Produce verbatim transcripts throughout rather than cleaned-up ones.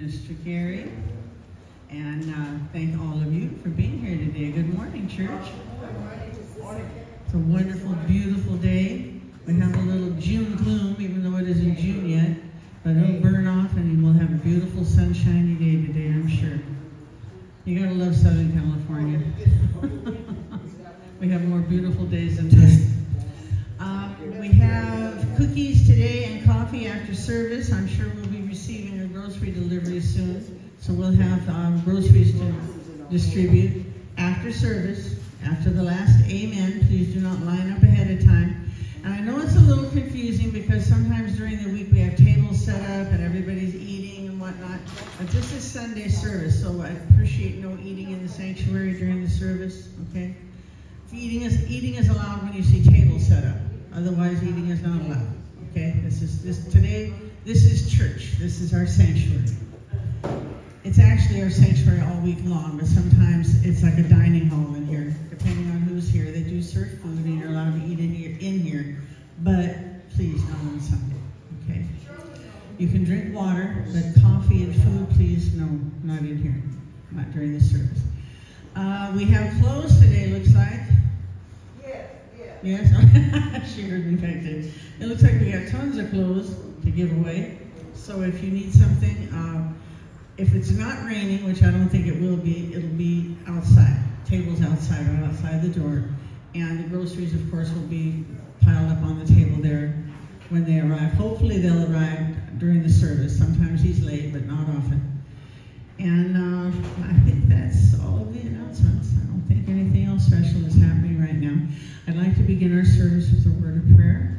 Minister Gary. And uh, thank all of you for being here today. Good morning, church. It's a wonderful, beautiful day. We have a little June gloom, even though it isn't June yet. But it'll burn off and we'll have a beautiful, sunshiny day today, I'm sure. You gotta love Southern California. We have more beautiful days than this. Uh, we have cookies today and coffee after service. I'm sure we'll be receiving a grocery delivery soon. So we'll have um, groceries to distribute after service, after the last amen. Please do not line up ahead of time. And I know it's a little confusing because sometimes during the week we have tables set up and everybody's eating and whatnot. But this is Sunday service, so I appreciate no eating in the sanctuary during the service, okay? Eating is, eating is allowed when you see tables set up. Otherwise, eating is not allowed, okay? This is, this, today, this is church. This is our sanctuary. It's actually our sanctuary all week long, but sometimes it's like a dining hall in here. Depending on who's here, they do serve food and you're allowed to eat in here, in here. But please, not on Sunday, okay? You can drink water, but coffee and food, please, no, not in here, not during the service. Uh, we have clothes today, looks like. Yes, yes. Yes? She heard me back there. It looks like we have tons of clothes to give away. So if you need something, uh, if it's not raining, which I don't think it will be, it'll be outside. Tables outside, right outside the door. And the groceries, of course, will be piled up on the table there when they arrive. Hopefully they'll arrive during the service. Sometimes he's late, but not often. And uh, I think that's all of the announcements. I don't think anything else special is happening right now. I'd like to begin our service with a word of prayer.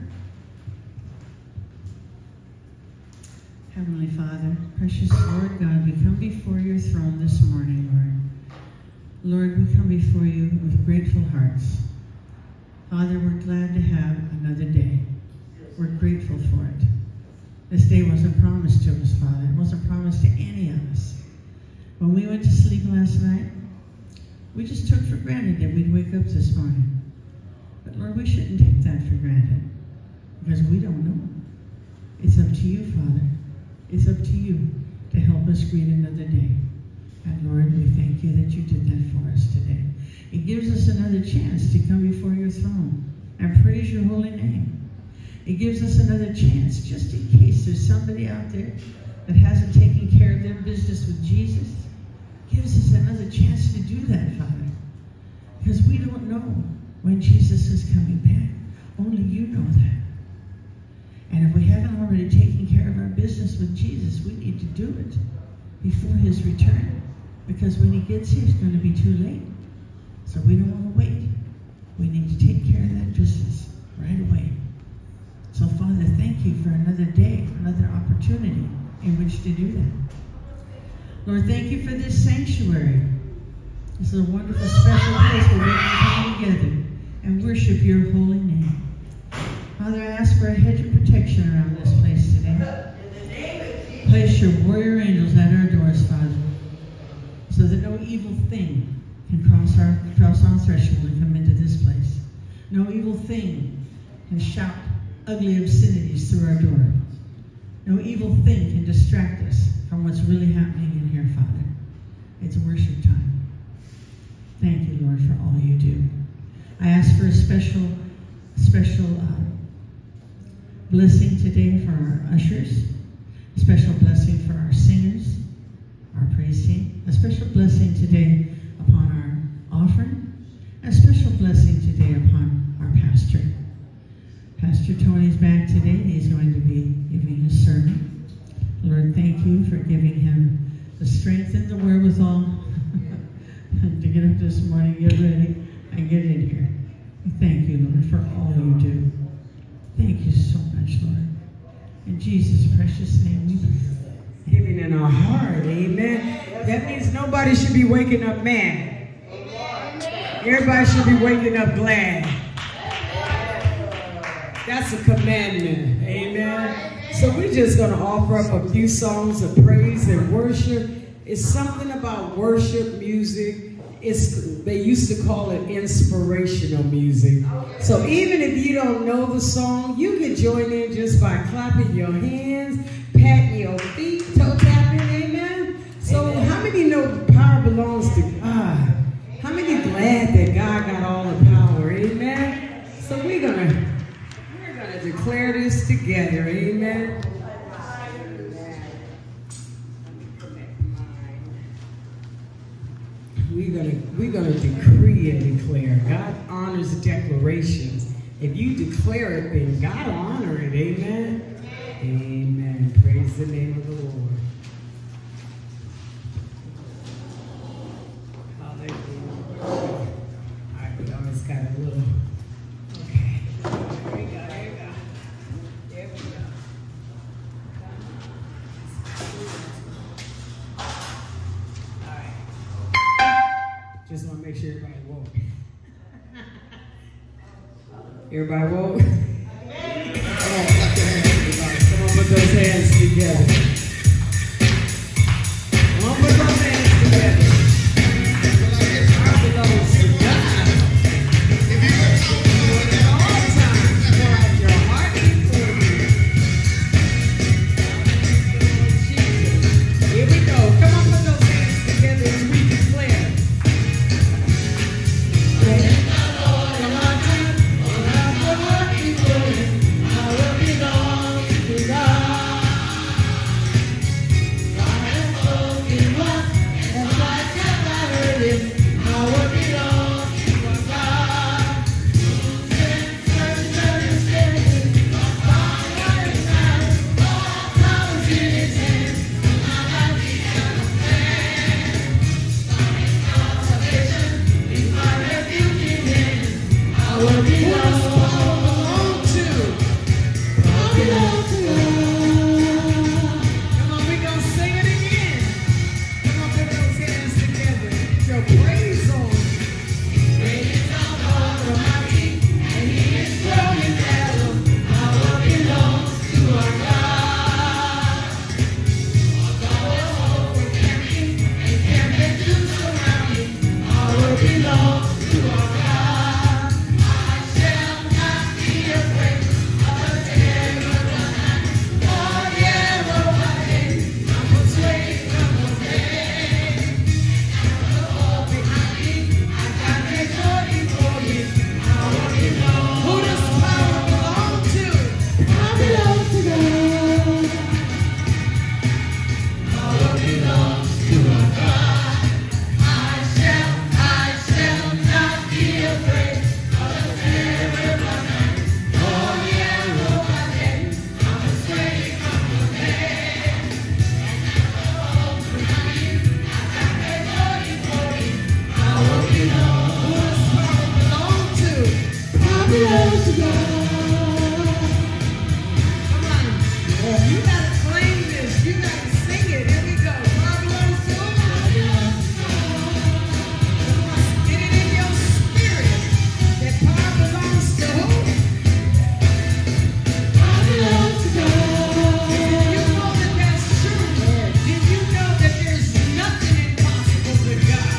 Heavenly Father, precious Lord God, we come before your throne this morning, Lord. Lord, we come before you with grateful hearts. Father, we're glad to have another day. We're grateful for it. This day wasn't promised to us, Father. It wasn't promised to any of us. When we went to sleep last night, we just took for granted that we'd wake up this morning. But Lord, we shouldn't take that for granted because we don't know. It's up to you, Father. It's up to you to help us greet another day. And Lord, we thank you that you did that for us today. It gives us another chance to come before your throne and praise your holy name. It gives us another chance just in case there's somebody out there that hasn't taken care of their business with Jesus. It gives us another chance to do that, Father. Because we don't know when Jesus is coming back. Only you know that. And if we haven't already taken care of our business with Jesus, we need to do it before his return. Because when he gets here, it's going to be too late. So we don't want to wait. We need to take care of that business right away. So Father, thank you for another day, another opportunity in which to do that. Lord, thank you for this sanctuary. This is a wonderful, special place where we can come together and worship your holy name. Father, I ask for a hedge of protection around this place today. Place your warrior angels at our doors, Father, so that no evil thing can cross our, cross our threshold and come into this place. No evil thing can shout ugly obscenities through our door. No evil thing can distract us from what's really happening in here, Father. It's worship time. Thank you, Lord, for all you do. I ask for a special, special uh, blessing today for our ushers, a special blessing for our singers, our praise team, a special blessing today upon our offering, a special blessing today upon our pastor. Pastor Tony's back today. He's going to be giving his sermon. Lord, thank you for giving him the strength and the wherewithal to get up this morning, get ready, and get in here. Thank you, Lord, for all you do. Thank you so much, Lord. In Jesus' precious name we pray. Giving in our heart, amen. That means nobody should be waking up mad. Everybody should be waking up glad. That's a commandment, amen. So we're just going to offer up a few songs of praise and worship. It's something about worship music. It's, they used to call it inspirational music. So even if you don't know the song, you can join in just by clapping your hands, patting your feet, toe tapping, amen. many know power belongs to God? How many glad that God got all the power? Amen. So we're gonna we're gonna declare this together. Amen. We're gonna we're gonna decree and declare. God honors declarations. If you declare it, then God will honor it. Amen. Amen. Praise the name of the Lord. Hallelujah. All right, we always got a little. Okay. There we go. There we go. There we go. All right. Just want to make sure everybody woke. Everybody woke? Come on, clap your hands, everybody. Come on, put those hands together. Come on, put those hands together. Power belongs to God. At all times, pour out your heart before you. Jesus. Here we go. Come on, put those hands together as we declare.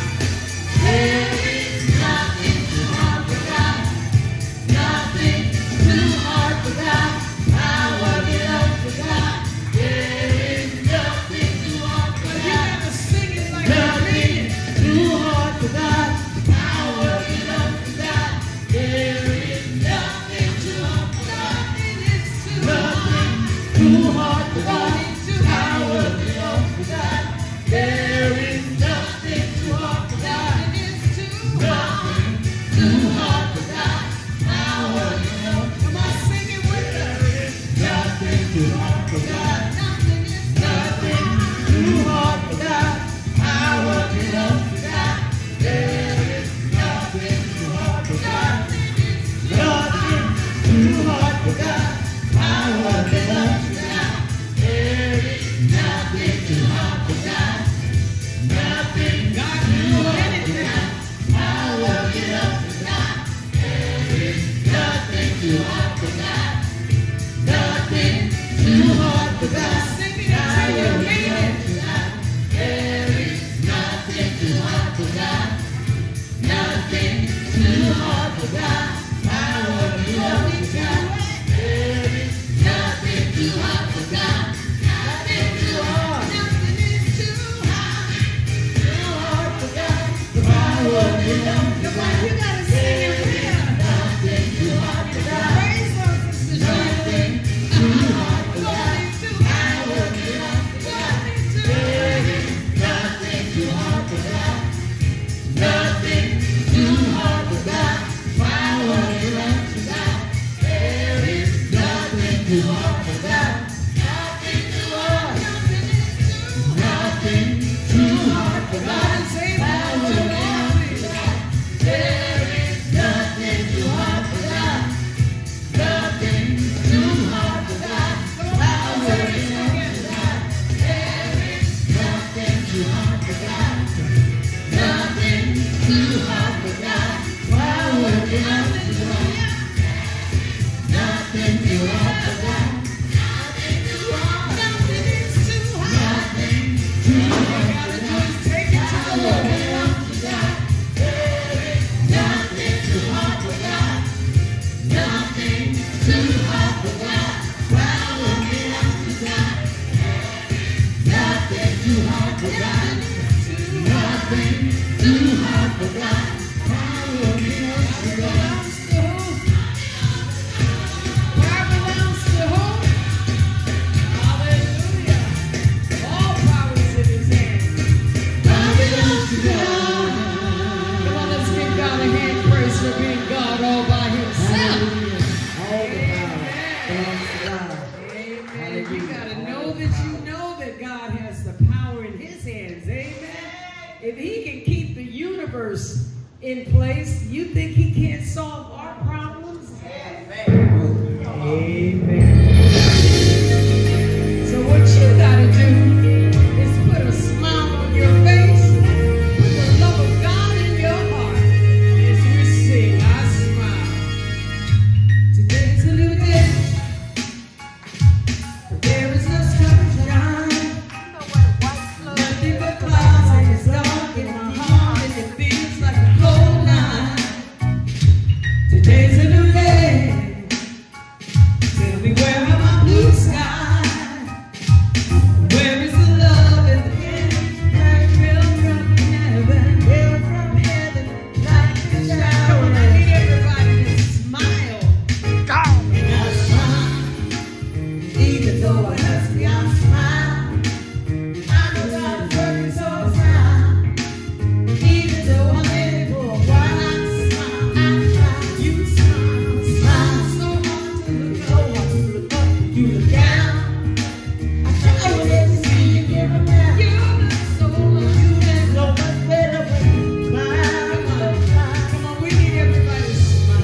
There is nothing too hard for God. Nothing too hard for God. Nothing too hard for God. Power belongs to God. Power belongs to who? Hallelujah. All power is in his hands. Power belongs to God. Come on, let's give God a hand praise for being God all by himself. All the power belongs to God. Amen. You got to know that you know that God has the power in his hands. Amen. If he can keep the universe in place, you think he can't solve our problems? Amen. Amen. So what you got to do is put a smile on your face, put the love of God in your heart as you sing, I smile. Today's a new day. There is no sunshine. Nothing but clouds, and it's dark in my heart, and it feels like a cold night. Today's a new day. Tell me, where are my blue skies? Where is the love and the peace that fell from heaven? Fell from heaven like a shower. I need everybody to smile. And I smile. Even though it hurts me, I smile. I know God is working, so I smile. Even though I'm in it for a while, I smile. I smile. You smile. Smile. So hard to look up. So hard to look up. You look down. I try to see you give a down. You look so much. You look so much better when you smile. Come on, we need everybody to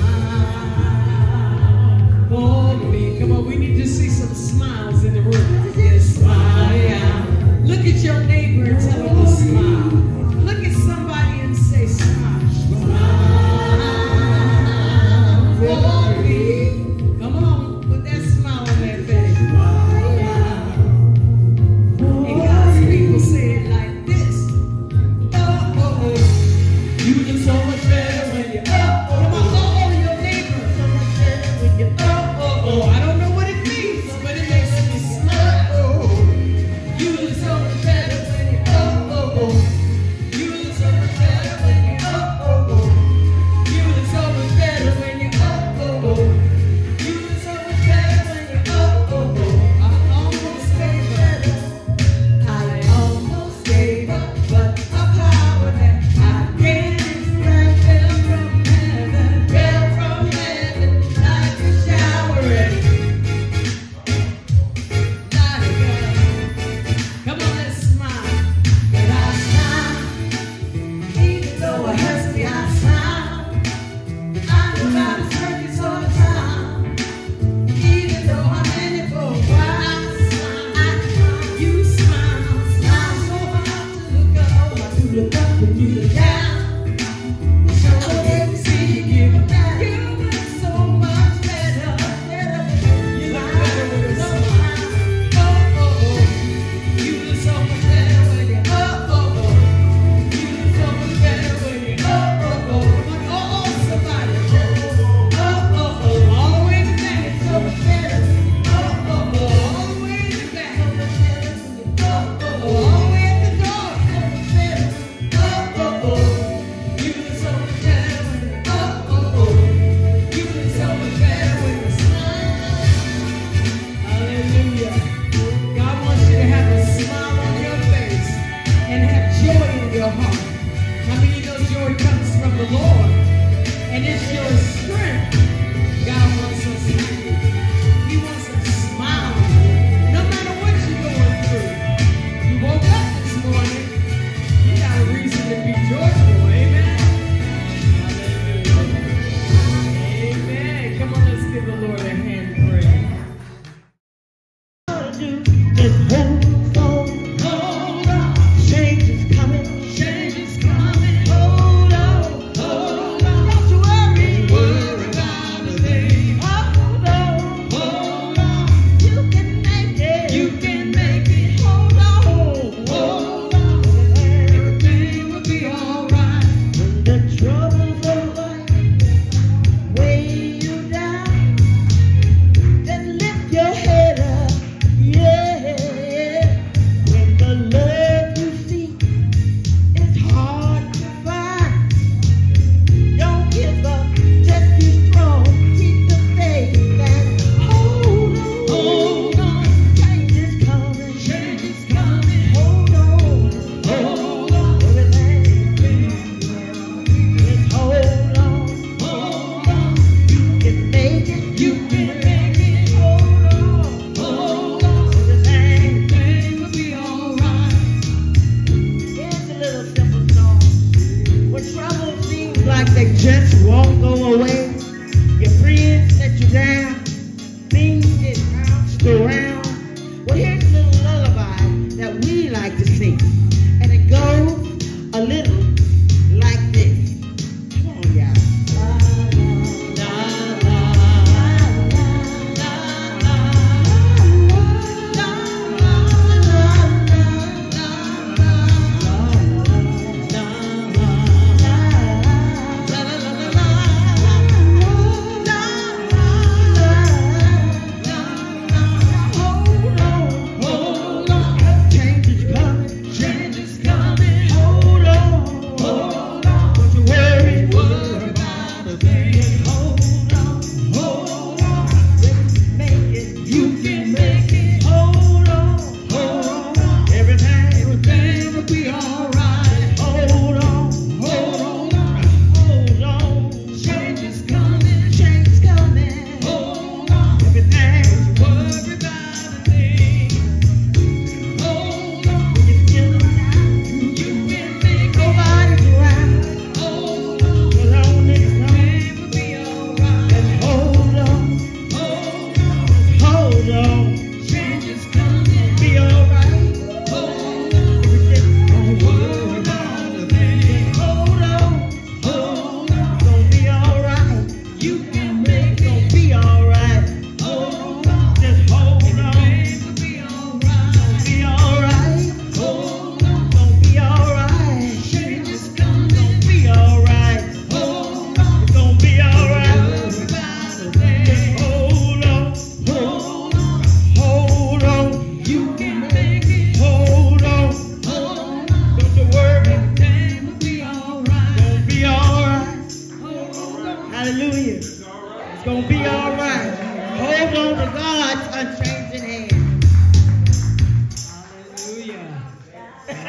smile for me. Come on, we need to see some smiles in the room. Yes, smile. Look at your neighbor and tell him to smile. Look at somebody and say, smile. Smile for me. Come on, put that smile on that face. And God's people say it like this. Oh, oh, oh. You look so much better when you're up. Come on, oh, oh, your neighbor. So much better when you're up. Oh, oh, I don't know what it means, but it makes me smile. Oh, you look so much better when you're up.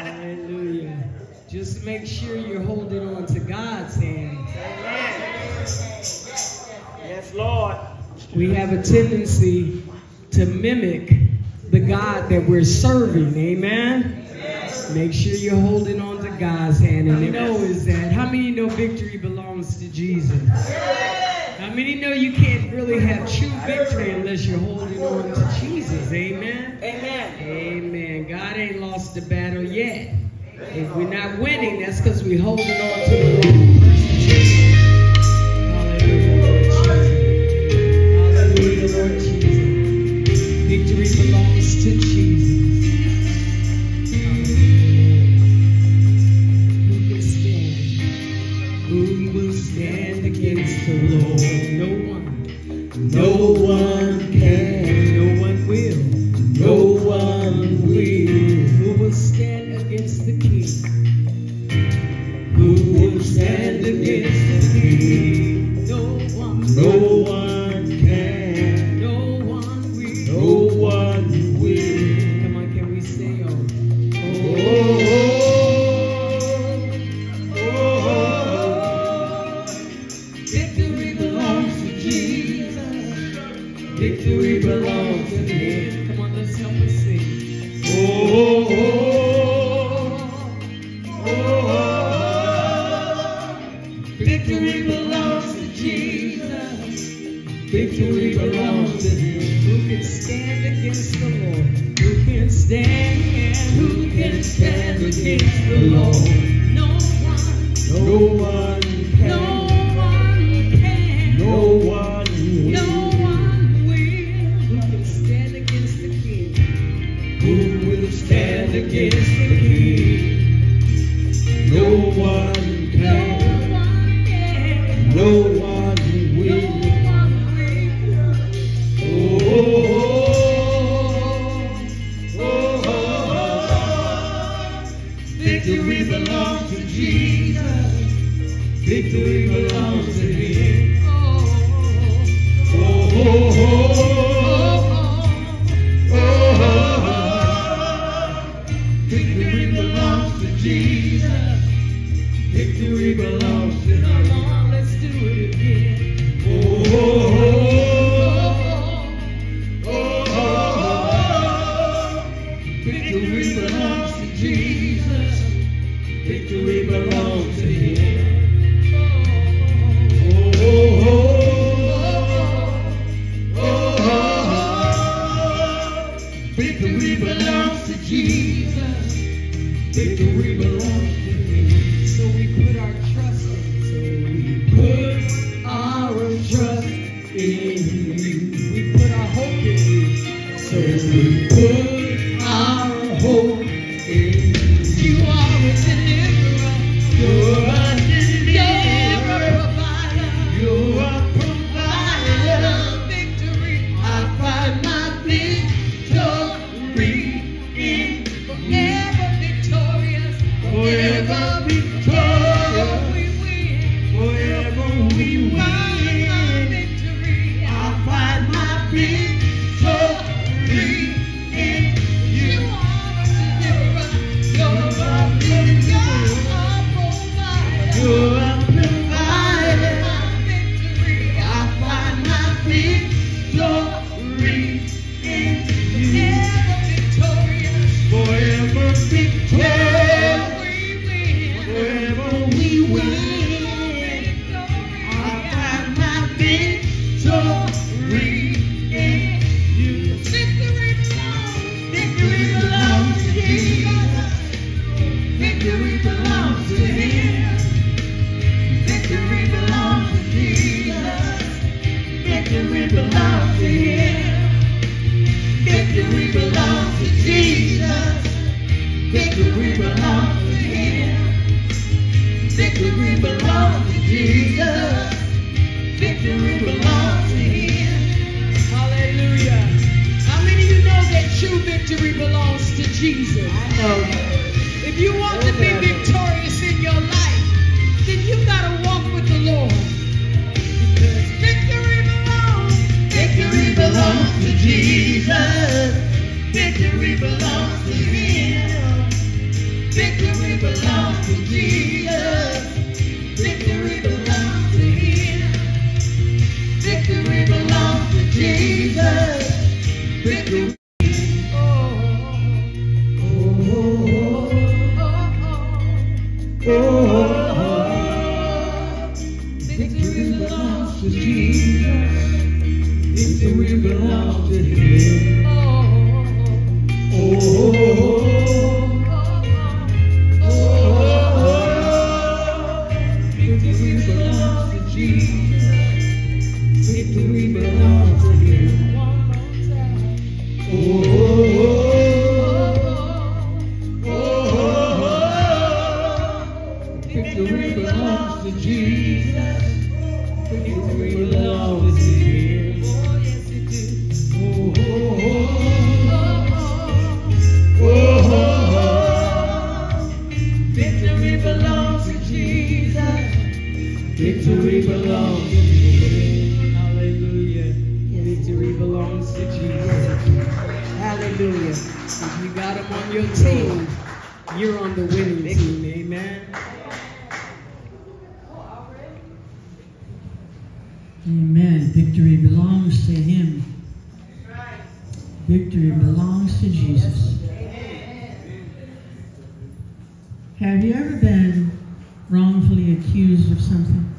Hallelujah. Just make sure you're holding on to God's hand. Yes, Lord. We have a tendency to mimic the God that we're serving. Amen? Make sure you're holding on to God's hand. And you know is that, how many know victory belongs to Jesus? How many know you can't really have true victory unless you're holding on to Jesus? Amen? Amen. Amen. God ain't lost the battle yet. If we're not winning, that's because we're holding on to the wrong person. Hallelujah, Lord Jesus. Victory belongs to Jesus. Who will stand against the Lord? No one. No one can. No one will. No one will. Who will stand against the King? Who will stand against the King? No one. No one can. No one will. No one will. Come on, can we say oh? Oh. Victory belongs to Him. Come on, let's help us sing. Oh, oh, oh, oh. Victory belongs to Jesus. Victory belongs to Him. Who can stand against the Lord? Who can stand? Who can stand against the Lord? No one. No one can. No one can. No one will. No stand against the King. No one can. No one will. Oh, oh, oh, oh. Victory belongs to Jesus. Victory belongs to Him. Oh, oh, oh, oh, oh. Victory belongs to Jesus. Victory belongs to Him. Come on, let's do it again. Oh, oh, oh, oh, oh. Victory belongs to Jesus. Victory belongs to Him. Oh, oh, oh, oh, oh. Victory belongs to Jesus. Victory belongs to Him. So we put our trust in. So we put our trust in You. We put our hope in You. So we put our hope in You. You are a deliverer. You're a deliverer. You're a provider. Victory. I find my victory in forever victorious. Forever victorious. We win. Forever we win. I find my victory in You. You're a deliverer. You're a provider. I find my victory in You. Forever victorious. Forever we win. I find my victory in You. Victory belongs to Jesus. Victory belongs to Him. Victory belongs to Jesus. Victory belongs to Him. Victory belongs to Jesus. Victory belongs to Him. Victory belongs to Jesus. Victory belongs to Him. Hallelujah. How many of you know that true victory belongs to Jesus? I know. If you want to be victorious in your life, then you got to walk with the Lord. Because victory belongs. Victory belongs to Jesus. Victory belongs to Him. belongs to Jesus. Victory belongs to Him. Victory belongs to Jesus. Victory. Oh, victory belongs to Jesus. Victory belongs to Him. Oh, oh, victory belongs to Jesus. Victory belongs to Him. Oh. Victory belongs to Jesus. Victory belongs to Him. Oh, yes, it is. Oh, oh, oh, oh. Victory belongs to Jesus. Victory belongs to Him. Hallelujah. Victory belongs to Jesus. Hallelujah. If you got Him on your team, you're on the winning team. Amen. Amen. Victory belongs to Him. Victory belongs to Jesus. Have you ever been wrongfully accused of something?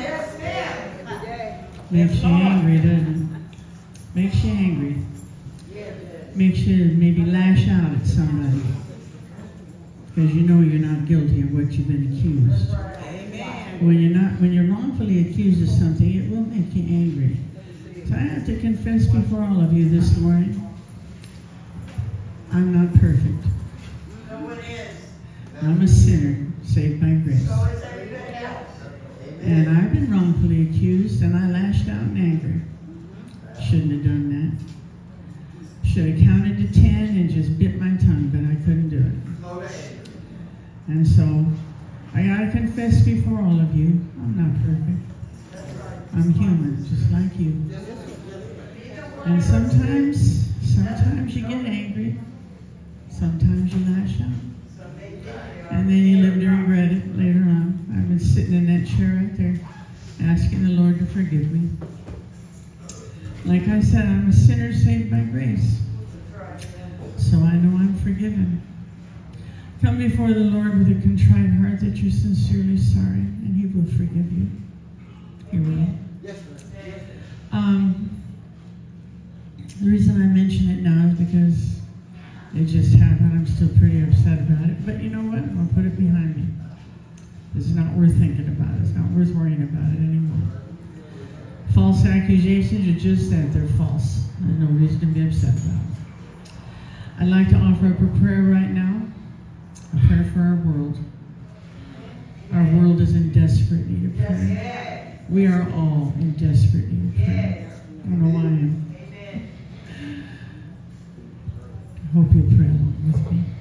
Makes you angry, doesn't it? Makes you angry. Makes you maybe lash out at somebody. Because you know you're not guilty of what you've been accused. When you're not, when you're wrongfully accused of something, it will make you angry. So I have to confess before all of you this morning, I'm not perfect. I'm a sinner saved by grace. And I've been wrongfully accused, and I lashed out in anger. Shouldn't have done that. Should have counted to ten and just bit my tongue, but I couldn't do it. And so I gotta confess before all of you, I'm not perfect. I'm human, just like you. And sometimes, sometimes you get angry. Sometimes you lash out. And then you live to regret it later on. I've been sitting in that chair right there, asking the Lord to forgive me. Like I said, I'm a sinner saved by grace. So I know I'm forgiven. Come before the Lord with a contrite heart that you're sincerely sorry, and He will forgive you. He will. Um, the reason I mention it now is because it just happened. I'm still pretty upset about it. But you know what? I'll put it behind me. It's not worth thinking about. It's not worth worrying about it anymore. False accusations are just that. They're false. There's no reason to be upset about it. I'd like to offer up a prayer right now. A prayer for our world. Our world is in desperate need of prayer. We are all in desperate need of prayer. I don't know why I am. I hope you'll pray along with me.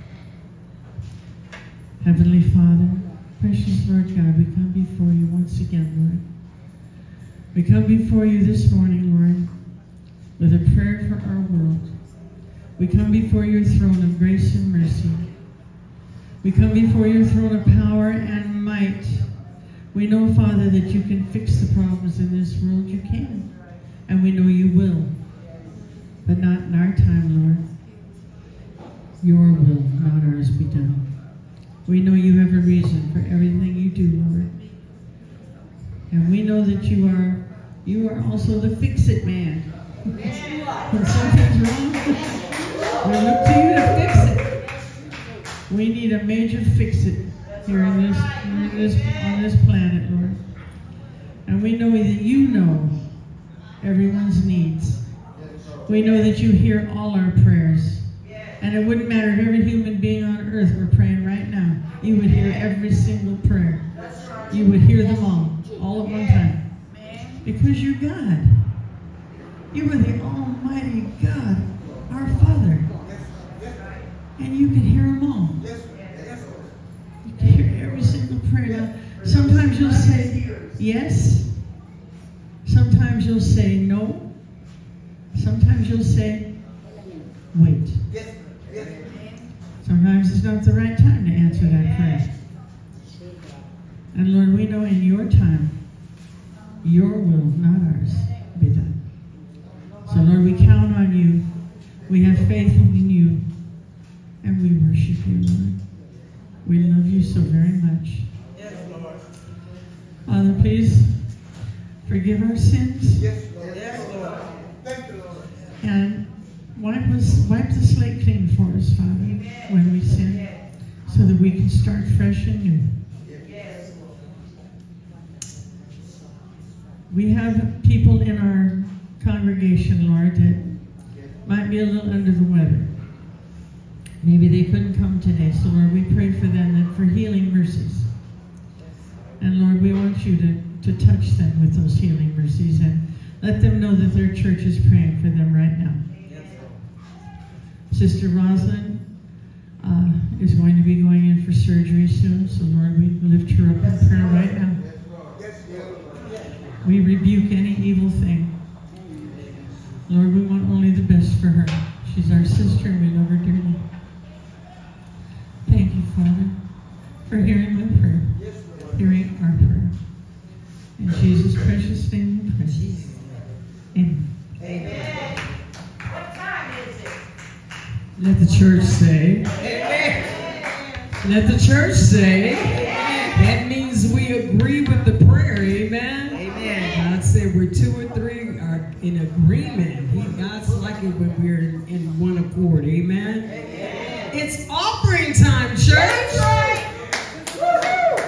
Heavenly Father, precious Lord God, we come before you once again, Lord. We come before you this morning, Lord, with a prayer for our world. We come before your throne of grace and mercy. We come before your throne of power and might. We know, Father, that you can fix the problems in this world. You can. And we know you will. But not in our time, Lord. Your will, not ours, be done. We know you have a reason for everything you do, Lord. And we know that you are you are also the fix-it man. When something's wrong, we look to you to fix it. We need a major fix-it here in this, here in this, on this planet, Lord. And we know that you know everyone's needs. We know that you hear all our prayers. And it wouldn't matter if every human being on earth were praying right now. You would hear every single prayer. You would hear them all, all at one time. Because you're God. You are the Almighty God, our Father. And you can hear them all. You can hear every single prayer. Now, sometimes you'll say yes. Sometimes you'll say no. Sometimes you'll say wait. Sometimes it's not the right time to answer that prayer. And Lord, we know in your time, your will, not ours, be done. So Lord, we count on you. We have faith in you. And we worship you, Lord. We love you so very much. Yes, Lord. Father, please forgive our sins. Yes, Lord. Yes, Lord. Thank you, Lord. And wipe us, wipe the slate clean for us, Father, Amen. When we sin, so that we can start fresh and new. Yes. We have people in our congregation, Lord, that might be a little under the weather. Maybe they couldn't come today, so Lord, we pray for them and for healing mercies. And Lord, we want you to, to touch them with those healing mercies and let them know that their church is praying for them right now. Sister Rosalind uh, is going to be going in for surgery soon, so Lord, we lift her up in prayer right now. We rebuke any evil thing. Lord, we want only the best for her. She's our sister and we love her dearly. Thank you, Father, for hearing my prayer, hearing our prayer. In Jesus' precious name we pray. Amen. Amen. What time is it? Let the church say. Amen. Let the church say. Amen. That means we agree with the prayer. Amen. Amen. God said we're two or three are in agreement. He, God's like it when we're in one accord. Amen. Amen. It's offering time, church. That's right. Woo-hoo.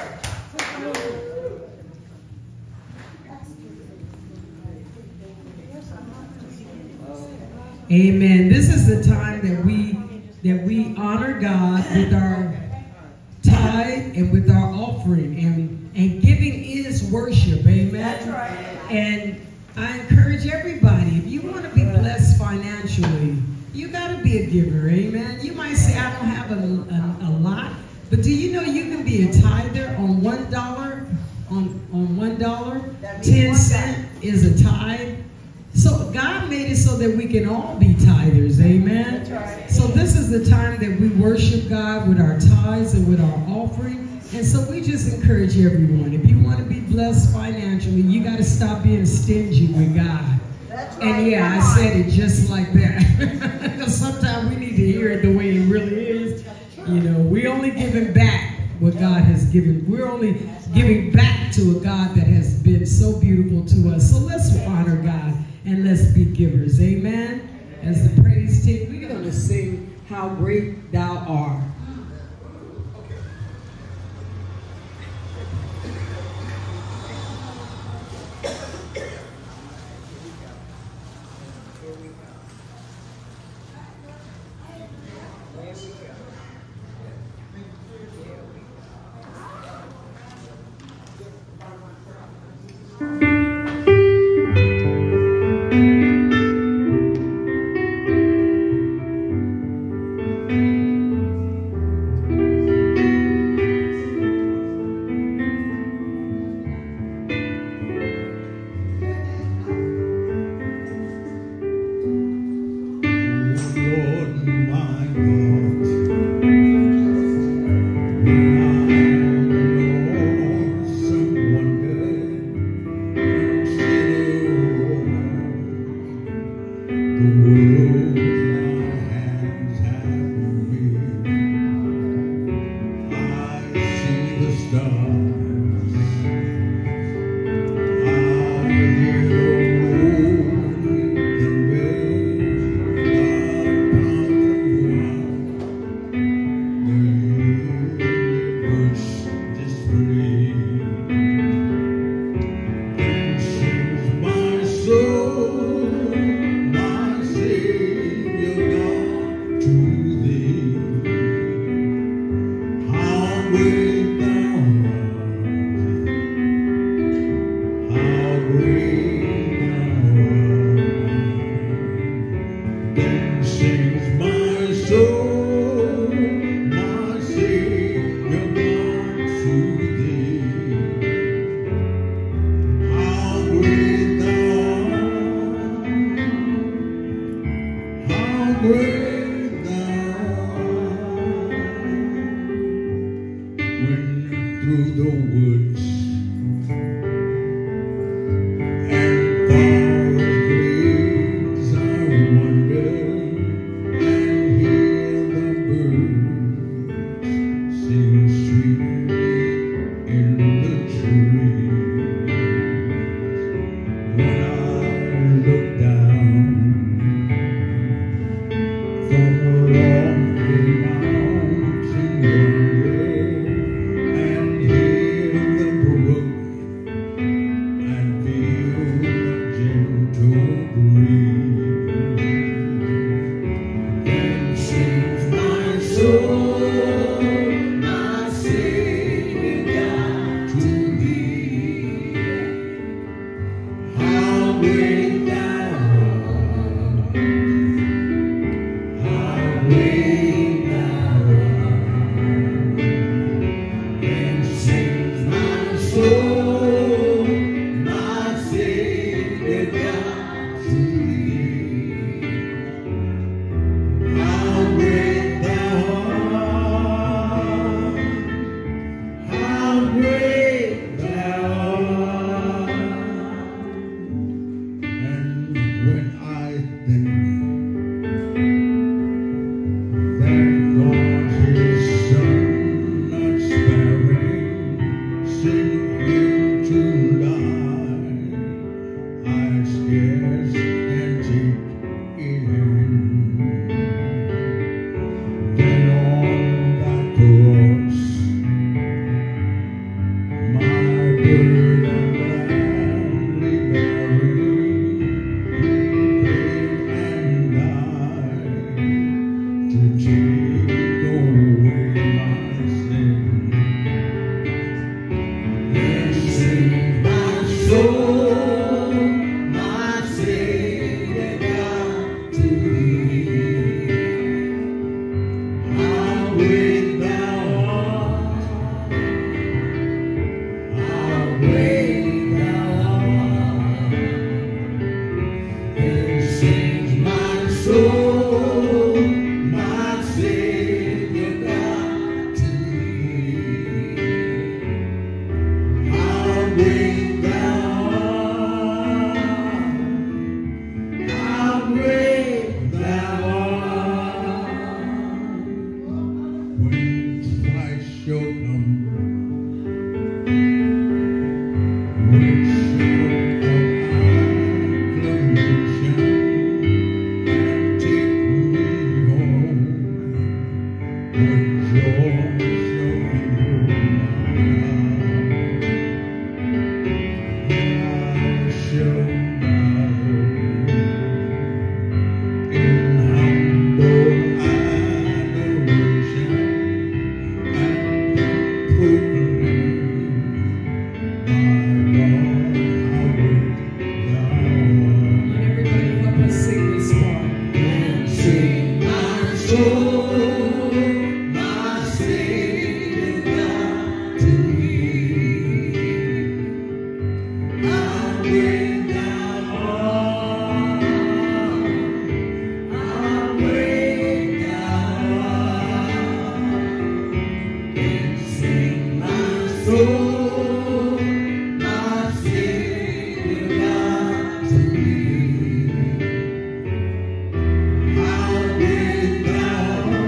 Amen. This is the time that we that we honor God with our tithe and with our offering, and and giving is worship. Amen. That's right. And I encourage everybody, if you want to be blessed financially, you got to be a giver. Amen. You might say, I don't have a, a, a lot, but do you know you can be a tither on one dollar? On on one dollar, ten cent is a tithe. So God made it so that we can all be tithers, amen? That's right. So this is the time that we worship God with our tithes and with our offering. And so we just encourage everyone, if you want to be blessed financially, you got to stop being stingy with God. That's right. And yeah, I said it just like that. Because sometimes we need to hear it the way it really is. You know, we only giving back what God has given. We're only giving back to a God that has been so beautiful to us. So let's honor God. And let's be givers. Amen. As the praise team, we're going to sing How Great Thou Art. through the woods and forest glades, I wander and hear the birds sing sweetly in the trees. When I look down from a lofty mountain yonder and hear the brook and feel the gentle breeze, then sings my soul, my Savior God, to thee. How great thou art, how great thou art, then sings my soul, my Savior God, to thee. How great thou art, how great thou art. And when I think that God his Son not sparing sent him to die, I scarce can take it in. Then on that cross my burden gladly bearing, he paid and died to take away my sin. Then sings my soul, my Savior God, to thee. How great thou art, how great thou art. Then sings my soul, my Savior God, to thee. How great thou art, how great thou art. When Christ shall come with shout of acclamation and take me home, what joy shall fill my heart. I shall bow in humble adoration and proclaim, my God, how great thou art. Everybody help us sing this part. And sing my soul, my Savior God, to thee. How great thou art, how great thou art. Then sing my soul, my Savior God, to thee. How great thou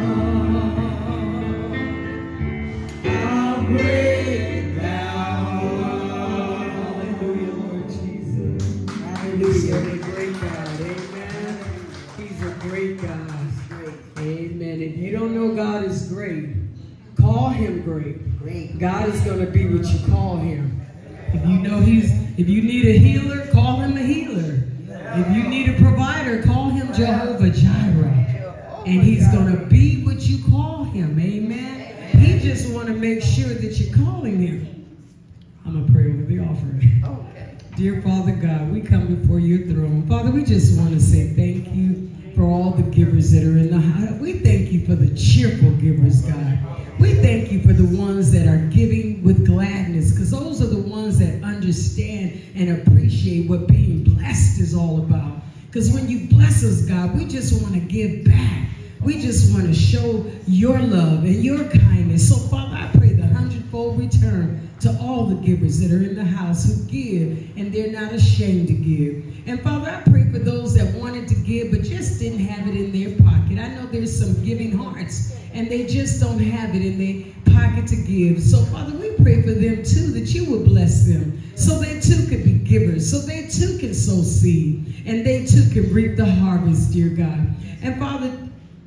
art, how great thou art. Hallelujah, Lord Jesus. Hallelujah. He's a great God. Amen. He's a great God. Amen. If you don't know God is great, call him great. Great. God is going to be what you call him. If you know he's, if you need a healer, call him a healer. If you need a provider, call him Jehovah Jireh. And he's going to be what you call him. Amen. He just want to make sure that you're calling him. I'm going to pray over the offering. Okay. Dear Father God, we come before your throne. Father, we just want to say thank you for all the givers that are in the house. We thank you for the cheerful givers, God. We thank you for the ones that are giving with gladness, because those are the ones that understand and appreciate what being blessed is all about. Because when you bless us, God, we just want to give back. We just want to show your love and your kindness. So, Father, I pray the hundredfold return to all the givers that are in the house who give, and they're not ashamed to give. And Father, I pray for those that wanted to give but just didn't have it in their pocket. I know there's some giving hearts, and they just don't have it in their pocket to give. So Father, we pray for them too, that you will bless them, so they too could be givers, so they too can sow seed, and they too can reap the harvest, dear God. And Father,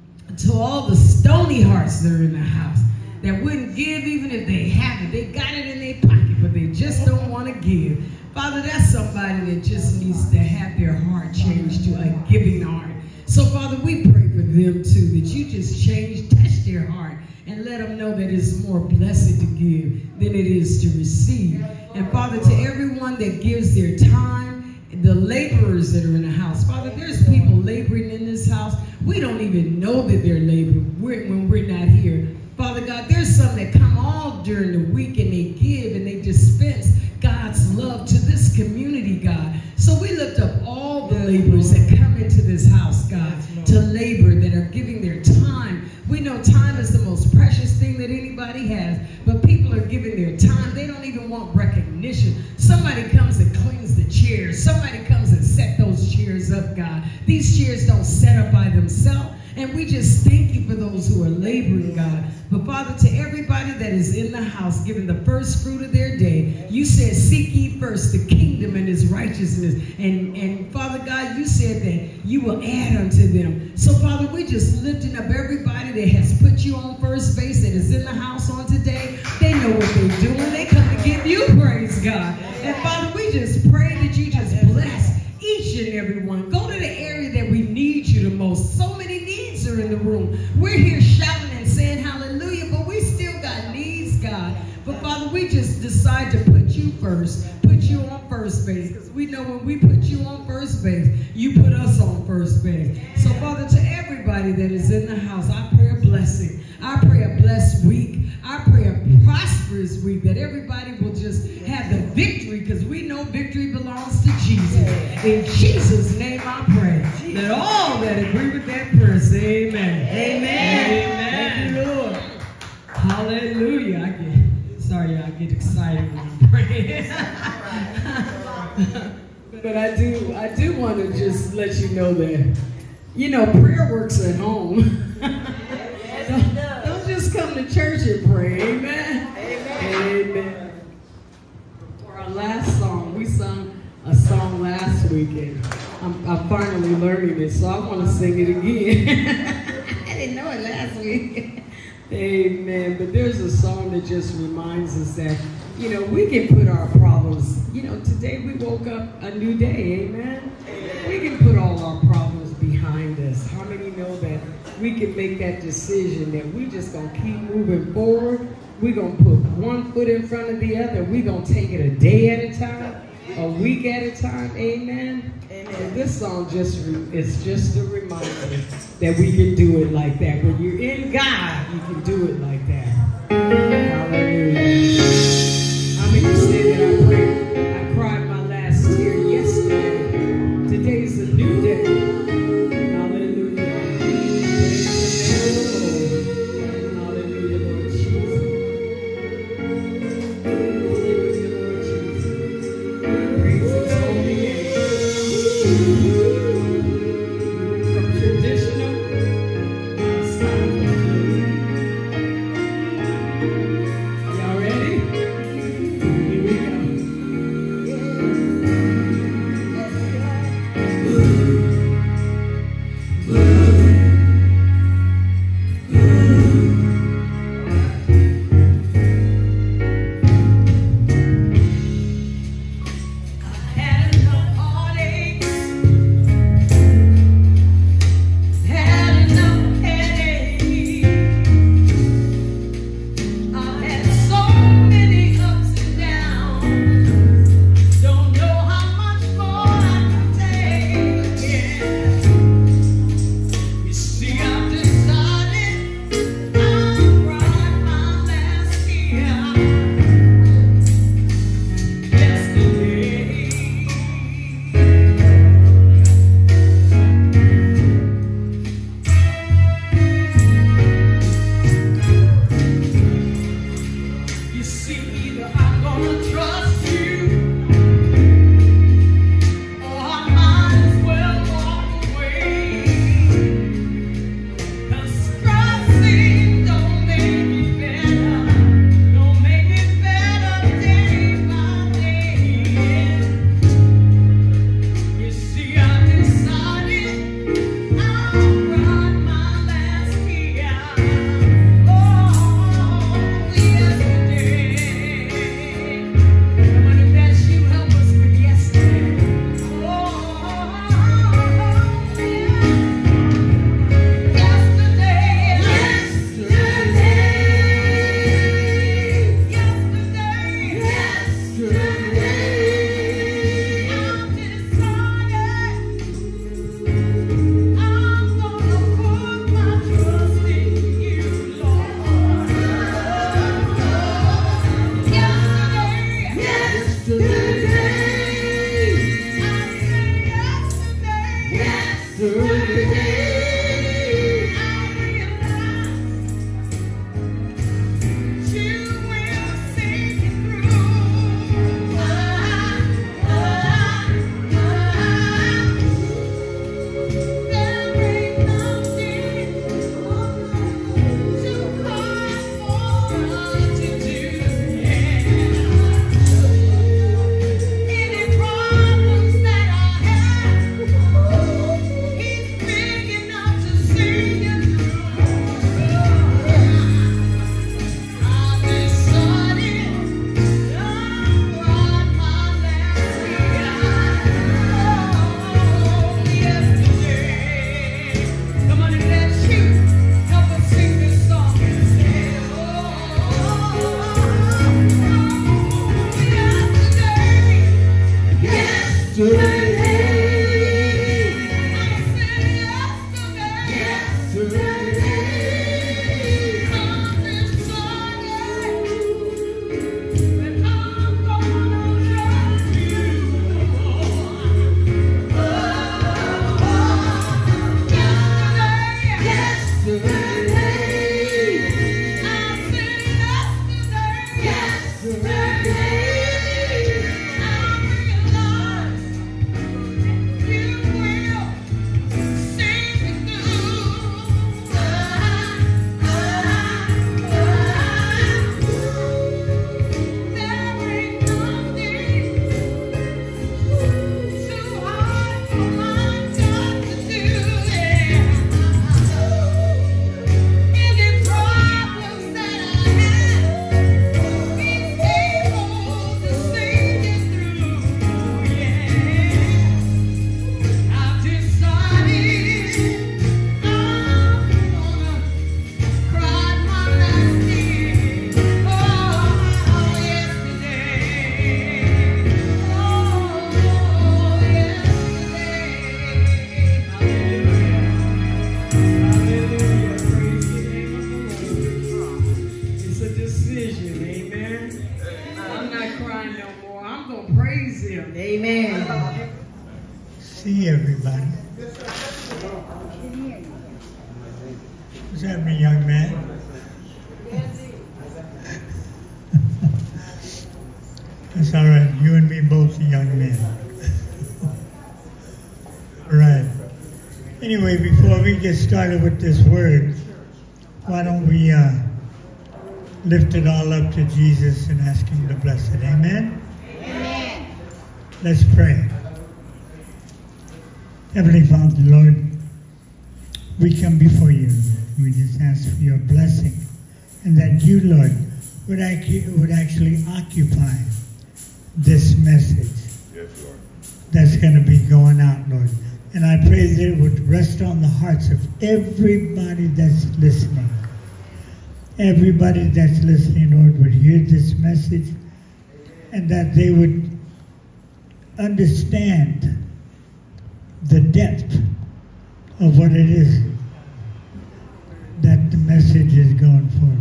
to all the stony hearts that are in the house, that wouldn't give even if they have it. They got it in their pocket, but they just don't want to give. Father, that's somebody that just needs to have their heart changed to a giving heart. So Father, we pray for them too, that you just change, touch their heart, and let them know that it's more blessed to give than it is to receive. And Father, to everyone that gives their time, the laborers that are in the house, Father, there's people laboring in this house. We don't even know that they're laboring when we're not here. Father God, there's some that come all during the week and they give and they dispense God's love to this community, God. So we lift up all the laborers that come into this house, God, to labor, that are giving their time. We know time is the most precious thing that anybody has, but people are giving their time. They don't even want recognition. Somebody comes and cleans the chairs. Somebody comes and set those chairs up, God. These chairs don't set up by themselves. And we just thank you for those who are laboring, God. But Father, to everybody that is in the house giving the first fruit of their day, you said, seek ye first the kingdom and his righteousness. And, and Father God, you said that you will add unto them. So Father, we're just lifting up everybody that has put you on first base, that is in the house on today. They know what they're doing. They come to give you praise, God. And Father, we just pray that you just bless each and every one. Go to the area that we need you the most. So many needs are in the room. We're here shouting and saying hallelujah, but we still got needs, God. But Father, we just decide to put you first, put you on first base, because we know when we put you on first base, you put us on first base. So Father, to everybody that is in the house, I pray a blessing. I pray a blessed week. I pray a prosperous week, that everybody will just have the victory, because we know victory belongs to Jesus. In Jesus' name I pray. That all that agree with that prayer say amen. Amen. Amen. Thank you, Lord. Hallelujah. I get, sorry, I get excited when I'm praying. But I do, I do want to just let you know that, you know, prayer works at home. don't, don't just come to church and pray. Amen. Amen. Amen. For our last song, we sung a song last weekend. I'm, I'm finally learning it, so I want to sing it again. I didn't know it last week. Amen. But there's a song that just reminds us that, you know, we can put our problems, you know, today we woke up a new day. Amen. We can put all our problems behind us. How many know that we can make that decision that we just going to keep moving forward? We're going to put one foot in front of the other. We're going to take it a day at a time, a week at a time. Amen. Amen. So this song just is just a reminder that we can do it like that. When you're in God, you can do it like that. Hallelujah. How many say that I prayed, I cried my last tear yesterday? Today's a new day. Hallelujah. Hallelujah, Lord Jesus. Hallelujah, Lord Jesus. Praise his holy name. From traditional, it's time for See everybody. What's happening, young man? That's all right. You and me both are young men. All right. Anyway, before we get started with this word, why don't we uh, lift it all up to Jesus and ask him to bless it. Amen? Amen. Let's pray. Heavenly Father, Lord, we come before you. We just ask for your blessing, and that you, Lord, would actually, would actually occupy this message Yes, Lord. that's going to be going out, Lord. And I pray that it would rest on the hearts of everybody that's listening. Everybody that's listening, Lord, would hear this message, and that they would understand the depth of what it is that the message is going forward.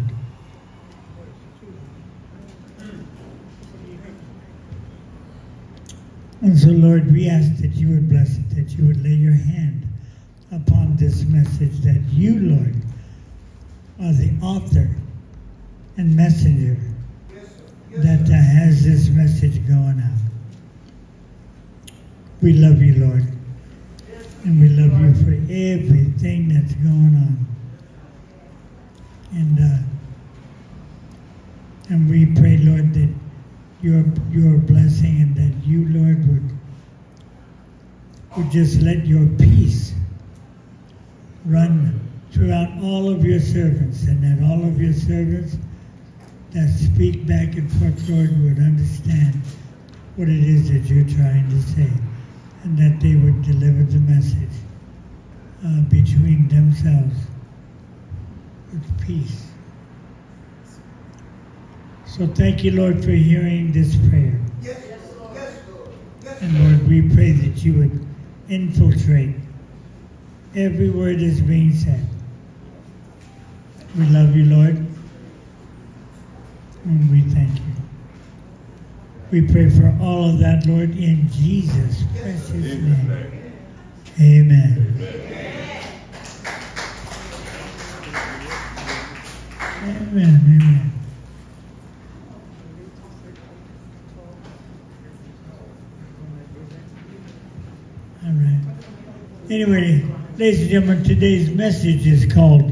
And so, Lord, we ask that you would bless it, that you would lay your hand upon this message, that you, Lord, are the author and messenger that uh, has this message going out. We love you, Lord. And we love you for everything that's going on. And uh, and we pray, Lord, that your your blessing and that you, Lord, would would just let your peace run throughout all of your servants, and that all of your servants that speak back and forth, Lord, would understand what it is that you're trying to say, and that they would deliver the message uh, between themselves with peace. So thank you, Lord, for hearing this prayer. Yes, yes, Lord. Yes. And Lord, we pray that you would infiltrate every word that's being said. We love you, Lord, and we thank you. We pray for all of that, Lord, in Jesus' precious name. Amen. Amen. Amen. All right. Anyway, ladies and gentlemen, today's message is called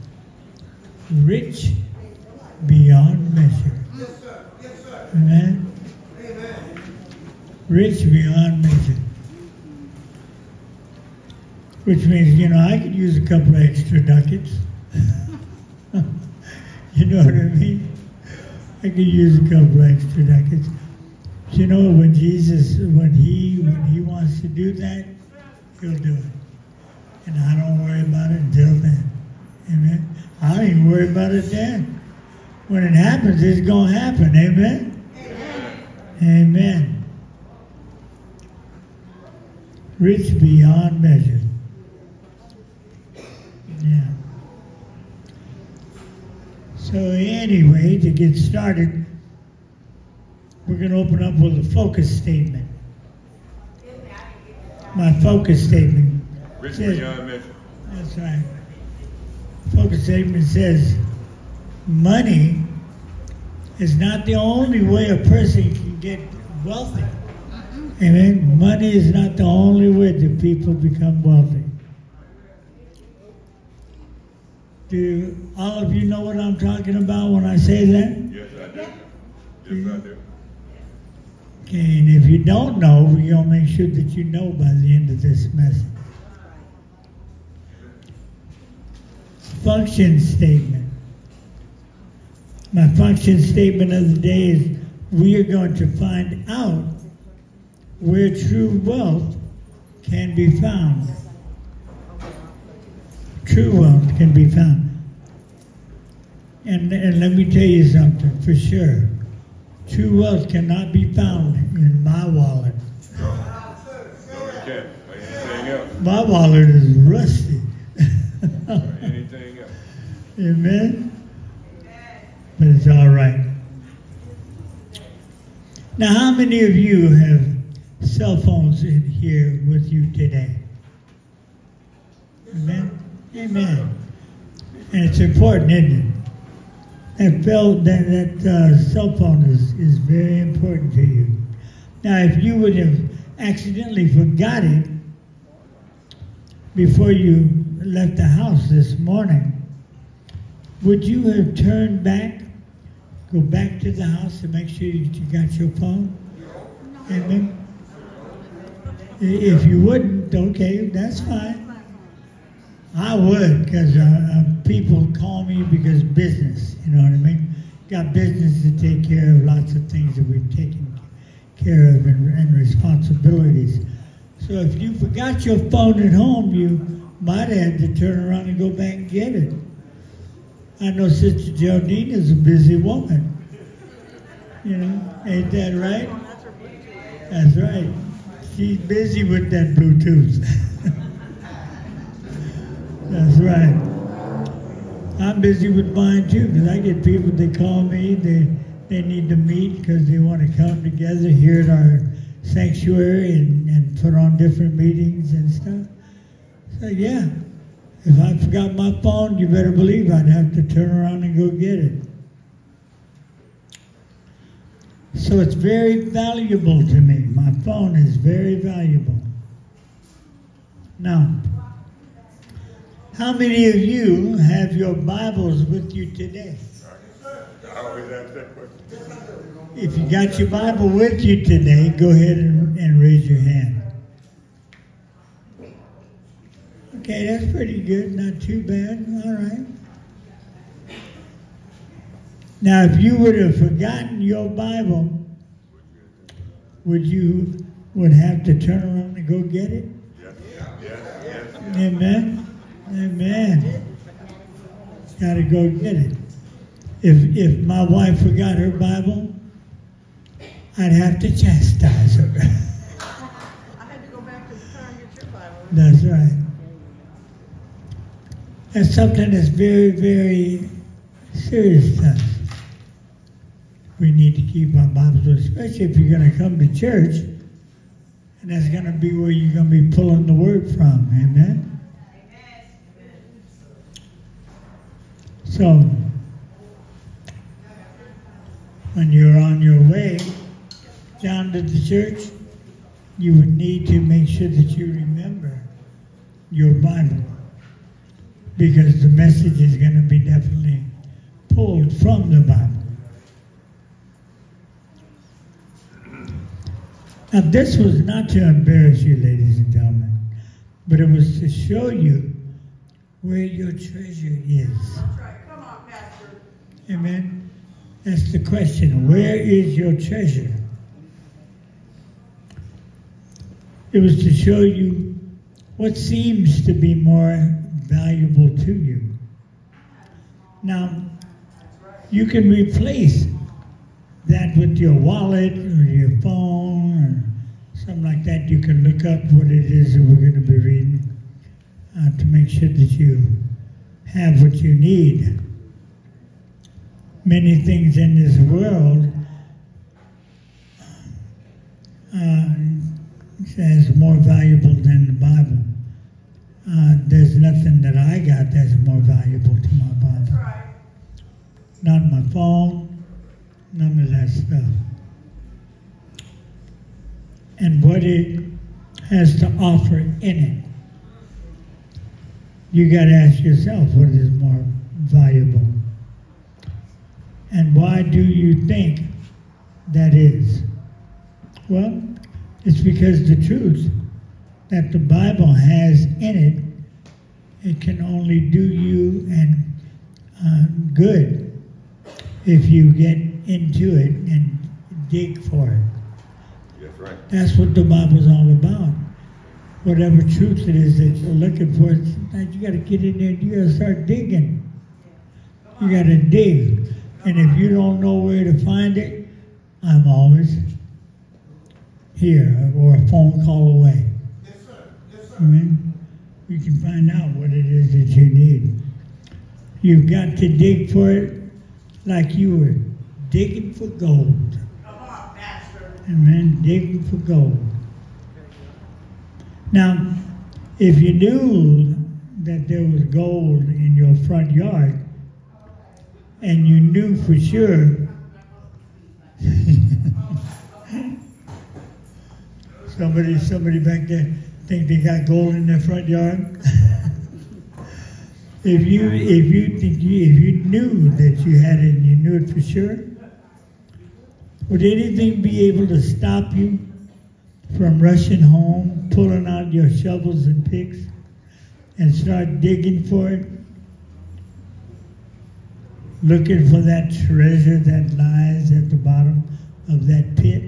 Rich Beyond Measure. Yes, sir. Yes, sir. Amen. Amen. Rich beyond measure. Which means, you know, I could use a couple of extra ducats. You know what I mean? I could use a couple of extra ducats. But you know, when Jesus, when he, when he wants to do that, he'll do it. And I don't worry about it until then. Amen. I don't even worry about it then. When it happens, it's going to happen. Amen? Amen. Amen. Rich beyond measure. Yeah. So anyway, to get started, we're going to open up with a focus statement. My focus statement. Rich says, beyond measure. That's right. Focus statement says, money is not the only way a person can get wealthy. Amen. Money is not the only way that people become wealthy. Do all of you know what I'm talking about when I say that? Yes, I do. Yes, I do. Okay, and if you don't know, we're going to make sure that you know by the end of this message. Function statement. My function statement of the day is we are going to find out where true wealth can be found. True wealth can be found. And, and let me tell you something for sure. True wealth cannot be found in my wallet. Or it can. Or anything else. My wallet is rusty. Or anything else. Amen? But it's all right. Now, how many of you have cell phones in here with you today? Amen? Amen. And it's important, isn't it? That, bell, that, that uh, cell phone is, is very important to you. Now, if you would have accidentally forgot it before you left the house this morning, would you have turned back, go back to the house to make sure that you got your phone? Amen? If you wouldn't, okay, that's fine. I would, because uh, uh, people call me because business, you know what I mean? Got business to take care of, lots of things that we've taken care of and, and responsibilities. So if you forgot your phone at home, you might have to turn around and go back and get it. I know Sister Geraldine is a busy woman. You know, ain't that right? That's right. She's busy with that Bluetooth. That's right. I'm busy with mine too, because I get people, they call me, they they need to meet because they want to come together here at our sanctuary and, and put on different meetings and stuff. So yeah, if I forgot my phone, you better believe I'd have to turn around and go get it. So it's very valuable to me. My phone is very valuable. Now, how many of you have your Bibles with you today? I always ask that question. If you got your Bible with you today, go ahead and, and raise your hand. Okay, that's pretty good. Not too bad. All right. Now, if you would have forgotten your Bible, would you would have to turn around and go get it? Yes, yes, yes, yes. Amen. Amen. Got to go get it. If if my wife forgot her Bible, I'd have to chastise her. I had to go back to the car and get your Bible. That's right. That's something that's very, very serious to us. We need to keep our Bibles, especially if you're going to come to church, and that's going to be where you're going to be pulling the word from. Amen? So, when you're on your way down to the church, you would need to make sure that you remember your Bible, because the message is going to be definitely pulled from the Bible. Now, this was not to embarrass you, ladies and gentlemen, but it was to show you where your treasure is. That's right. Come on, Pastor. Amen? That's the question. Where is your treasure? It was to show you what seems to be more valuable to you. Now, you can replace that with your wallet or your phone or something like that. You can look up what it is that we're going to be reading uh, to make sure that you have what you need. Many things in this world uh, is more valuable than the Bible. Uh, there's nothing that I got that's more valuable to my Bible. That's right. Not my phone, none of that stuff. And what it has to offer in it. You got to ask yourself what is more valuable. And why do you think that is? Well, it's because the truth that the Bible has in it, it can only do you and uh, good if you get into it and dig for it. That's right. That's what the Bible's all about. Whatever truth it is that you're looking for, sometimes you got to get in there and you got to start digging. You got to dig. And if you don't know where to find it, I'm always here or a phone call away. Yes, sir. Yes, sir. Amen. You can find out what it is that you need. You've got to dig for it like you were digging for gold. Come on, Pastor. Amen. Digging for gold. Now, if you knew that there was gold in your front yard, and you knew for sure, somebody, somebody back there think they got gold in their front yard. if you, if you think you, if you knew that you had it and you knew it for sure, would anything be able to stop you from rushing home, pulling out your shovels and picks, and start digging for it? Looking for that treasure that lies at the bottom of that pit?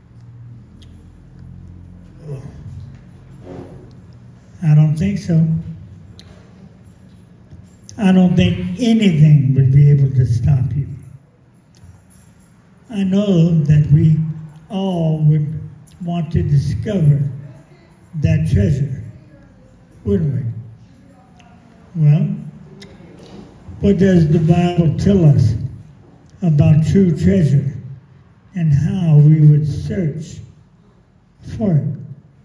I don't think so. I don't think anything would be able to stop you. I know that we all would want to discover that treasure, wouldn't we? Well, what does the Bible tell us about true treasure and how we would search for it?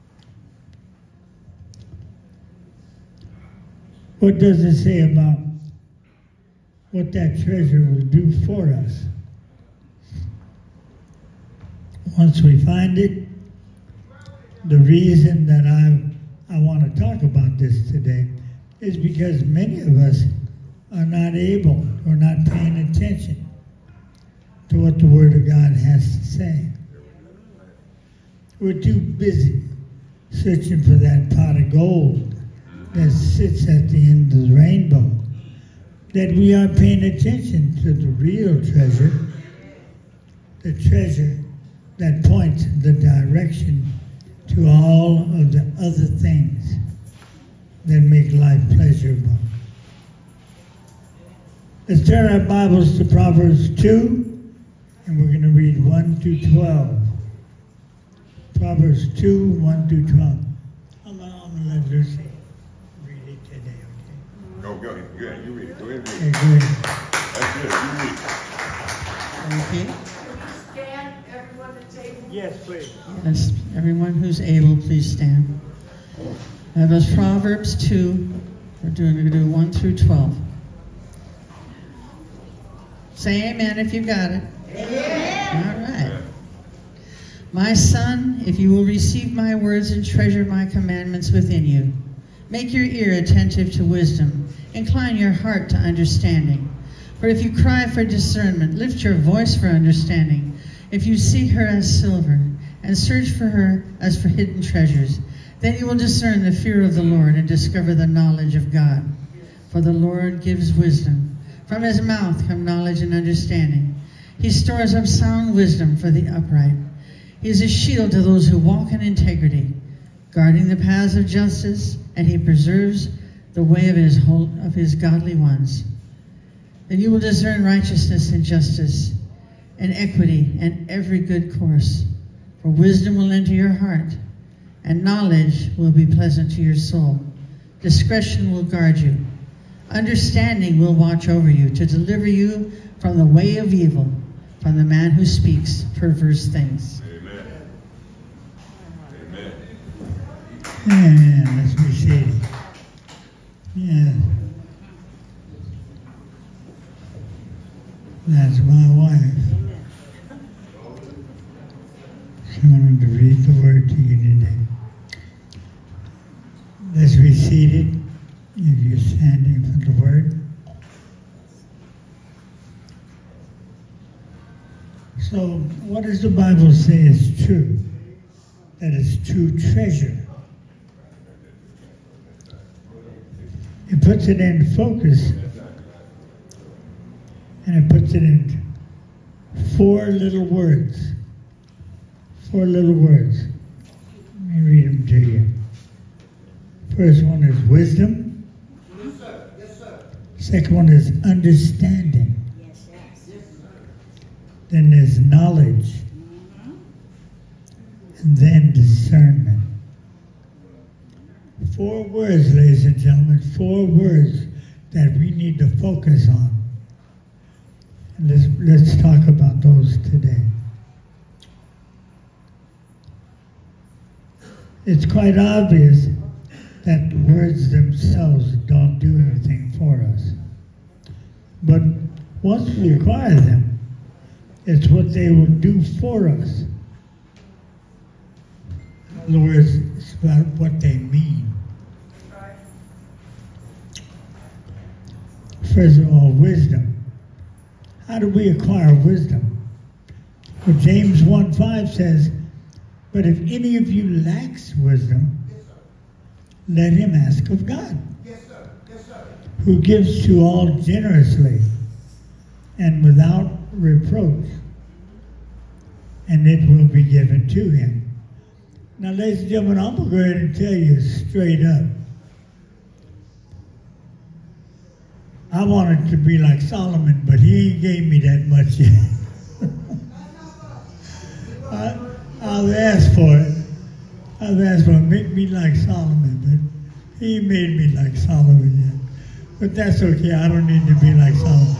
What does it say about what that treasure will do for us? once we find it, the reason that I, I want to talk about this today is because many of us are not able or not paying attention to what the Word of God has to say. We're too busy searching for that pot of gold that sits at the end of the rainbow, that we aren't paying attention to the real treasure, the treasure that points the direction to all of the other things that make life pleasurable. Let's turn our Bibles to Proverbs two, and we're going to read one through twelve. Proverbs two, one through twelve. I'm, I'm going to let Lucy read it today, okay? Go, go ahead. Go ahead. You read it. Go ahead and read Okay, it. go ahead. That's good. You read it. Okay. Stand, everyone at the table. Yes, please. Yes, everyone who's able, please stand. That was Proverbs two. We're doing, we're going to do one through twelve. Say amen if you got it. Amen. All right. My son, if you will receive my words and treasure my commandments within you, make your ear attentive to wisdom, incline your heart to understanding. For if you cry for discernment, lift your voice for understanding. If you seek her as silver, and search for her as for hidden treasures, then you will discern the fear of the Lord and discover the knowledge of God. For the Lord gives wisdom. From his mouth come knowledge and understanding. He stores up sound wisdom for the upright. He is a shield to those who walk in integrity, guarding the paths of justice, and he preserves the way of his whole, of his godly ones. Then you will discern righteousness and justice, and equity, and every good course. For wisdom will enter your heart, and knowledge will be pleasant to your soul. Discretion will guard you. Understanding will watch over you to deliver you from the way of evil, from the man who speaks perverse things. Amen. Amen. And let's be seated. Yeah. That's my wife. She wanted to read the word to you today. Let's be seated if you're standing for the word. So, what does the Bible say is true? That is true treasure. It puts it in focus, and it puts it in four little words. Four little words. Let me read them to you. First one is wisdom. Yes, sir. Yes, sir. Second one is understanding. Yes, yes. Then there's knowledge. And then discernment. Four words, ladies and gentlemen, four words that we need to focus on. And let's, let's talk about those today. It's quite obvious that the words themselves don't do anything for us. But once we acquire them, it's what they will do for us. In other words, it's about what they mean. First of all, wisdom. How do we acquire wisdom? Well, James one five says, but if any of you lacks wisdom, let him ask of God, Yes, sir. Yes, sir. who gives to all generously and without reproach, and it will be given to him. Now, ladies and gentlemen, I'm going to go ahead and tell you straight up. I wanted to be like Solomon, but he ain't gave me that much yet. I, I've asked for it. I've asked for it. Make me like Solomon, but he ain't made me like Solomon yet. But that's okay. I don't need to be like Solomon.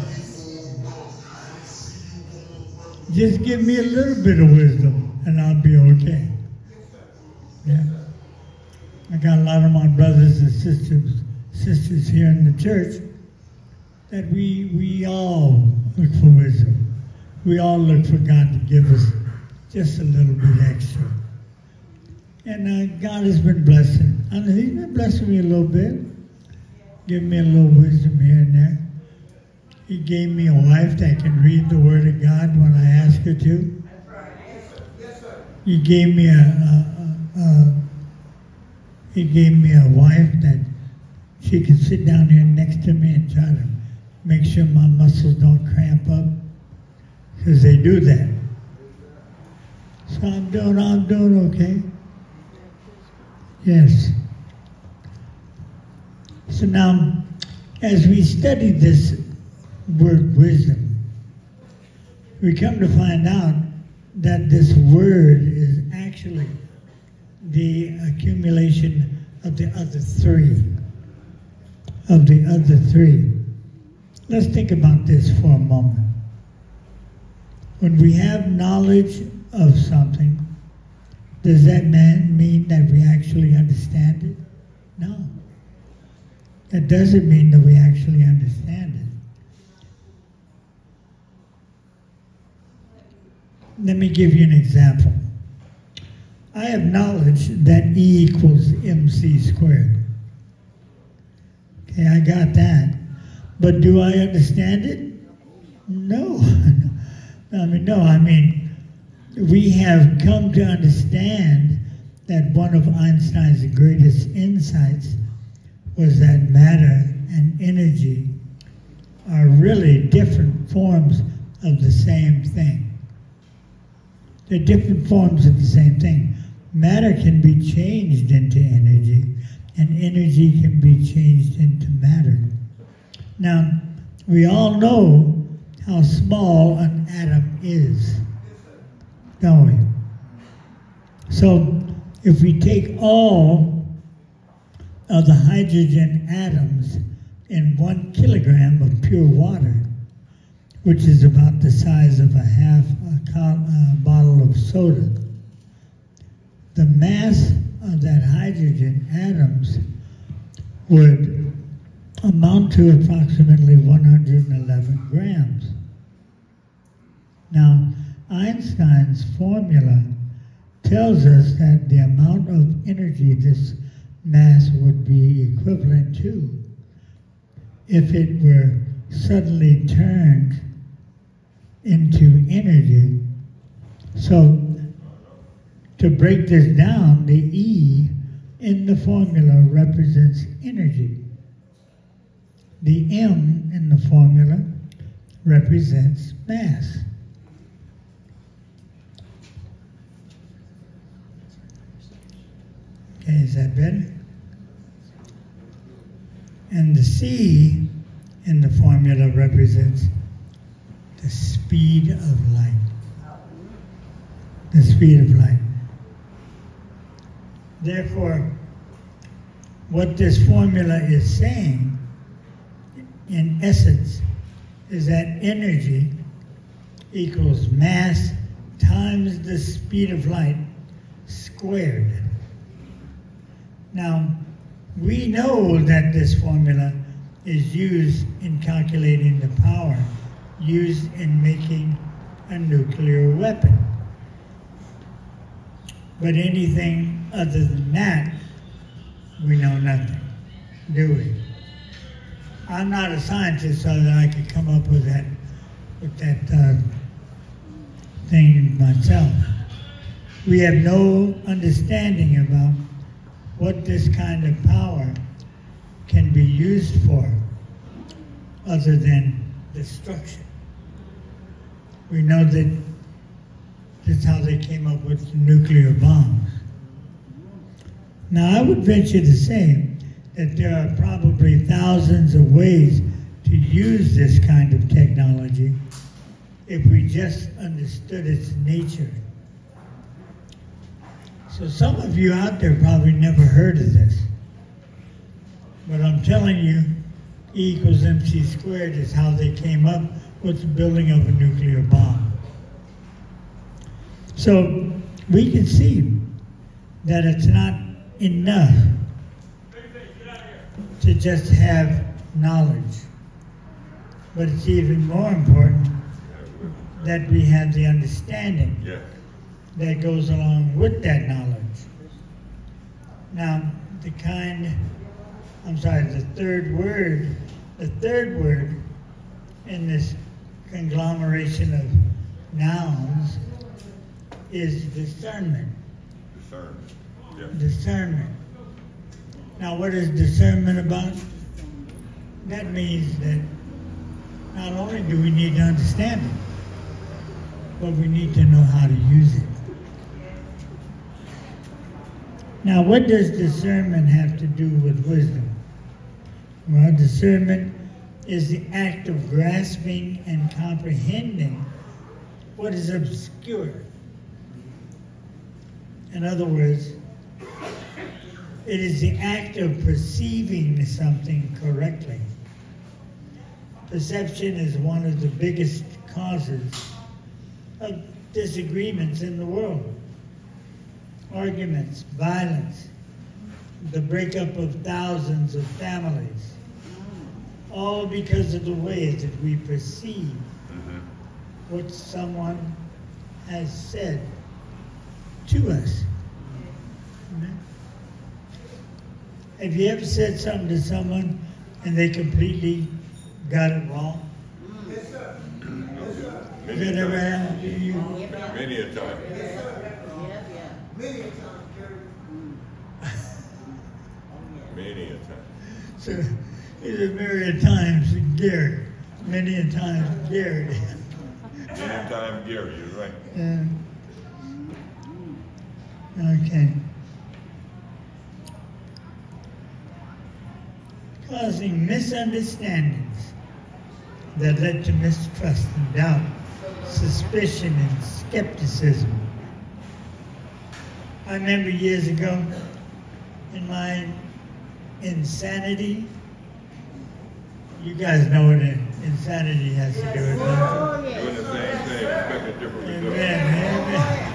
Just give me a little bit of wisdom, and I'll be okay. Yeah. I got a lot of my brothers and sisters, sisters here in the church that we we all look for wisdom. We all look for God to give us just a little bit extra. And uh, God has been blessing. And He's been blessing me a little bit, giving me a little wisdom here and there. He gave me a wife that can read the Word of God when I ask her to. He gave me a, a, a, a He gave me a wife that she could sit down here next to me and try to make sure my muscles don't cramp up, because they do that. So I'm doing, I'm doing okay. Yes. So now, as we study this word wisdom, we come to find out that this word is actually the accumulation of the other three. Of the other three. Let's think about this for a moment. When we have knowledge of something, does that man mean that we actually understand it? No. That doesn't mean that we actually understand it. Let me give you an example. I have knowledge that E equals mc squared. Okay, I got that. But do I understand it? No. I mean, no, I mean, we have come to understand that one of Einstein's greatest insights was that matter and energy are really different forms of the same thing. They're different forms of the same thing. Matter can be changed into energy, and energy can be changed into matter. Now, we all know how small an atom is, don't we? So, if we take all of the hydrogen atoms in one kilogram of pure water, which is about the size of a half a co- uh, bottle of soda, the mass of that hydrogen atoms would amount to approximately one hundred eleven grams. Now, Einstein's formula tells us that the amount of energy this mass would be equivalent to if it were suddenly turned into energy. So, to break this down, the E in the formula represents energy. The M in the formula represents mass. Okay, is that better? And the C in the formula represents the speed of light. The speed of light. Therefore, what this formula is saying, in essence, is that energy equals mass times the speed of light squared. Now, we know that this formula is used in calculating the power used in making a nuclear weapon. But anything other than that, we know nothing, do we? I'm not a scientist so that I could come up with that, with that uh, thing myself. We have no understanding about what this kind of power can be used for other than destruction. We know that that's how they came up with nuclear bombs. Now, I would venture to say that there are probably thousands of ways to use this kind of technology if we just understood its nature. So some of you out there probably never heard of this. But I'm telling you, E equals mc squared is how they came up with the building of a nuclear bomb. So we can see that it's not enough to just have knowledge, but it's even more important that we have the understanding Yeah. that goes along with that knowledge. Now, the kind, I'm sorry, the third word, the third word in this conglomeration of nouns is discernment. Discernment. Yeah. Discernment. Now, what is discernment about? That means that not only do we need to understand it, but we need to know how to use it. Now, what does discernment have to do with wisdom? Well, discernment is the act of grasping and comprehending what is obscure. In other words, it is the act of perceiving something correctly. Perception is one of the biggest causes of disagreements in the world. Arguments, violence, the breakup of thousands of families, all because of the way that we perceive mm-hmm. what someone has said to us. Amen. Have you ever said something to someone and they completely got it wrong? Yes, sir. Has that ever happened to you? Many a time. Many a time, Gary. Many a time. So, it's a myriad times Gary. Many a times Gary. Many a time, Gary, you're right. Yeah. Okay. Causing misunderstandings that led to mistrust and doubt, suspicion and skepticism. I remember years ago, in my insanity, you guys know what insanity has to do with it. Doing the same thing, expect a different result. Amen, amen.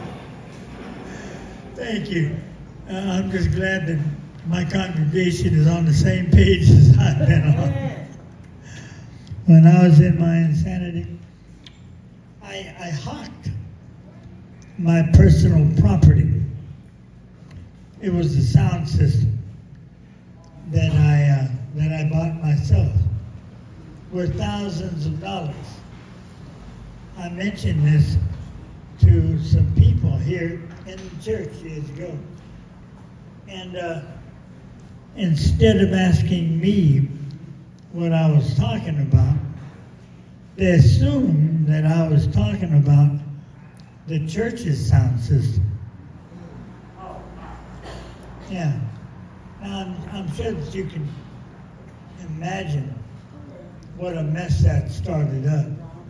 Thank you. Uh, I'm just glad that my congregation is on the same page as I've been on. When I was in my insanity, I, I hawked my personal property. It was the sound system that I uh, that I bought myself, worth thousands of dollars. I mentioned this to some people here in the church years ago, and uh, instead of asking me what I was talking about, they assumed that I was talking about the church's sound system. Yeah. Now, I'm, I'm sure that you can imagine what a mess that started up.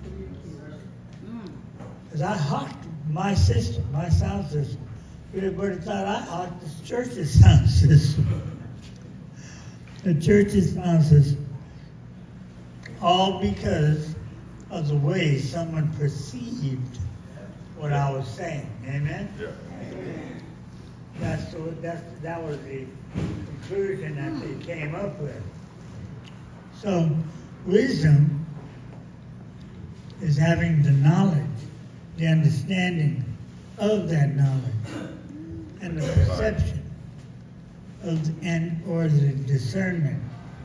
Because I hawked my system, my sound system. Everybody thought I hawked the church's sound system. The church's sound system. All because of the way someone perceived what I was saying. Amen? Yeah. That's the, that's, that was the conclusion that they came up with. So, wisdom is having the knowledge, the understanding of that knowledge, and the perception of and or the discernment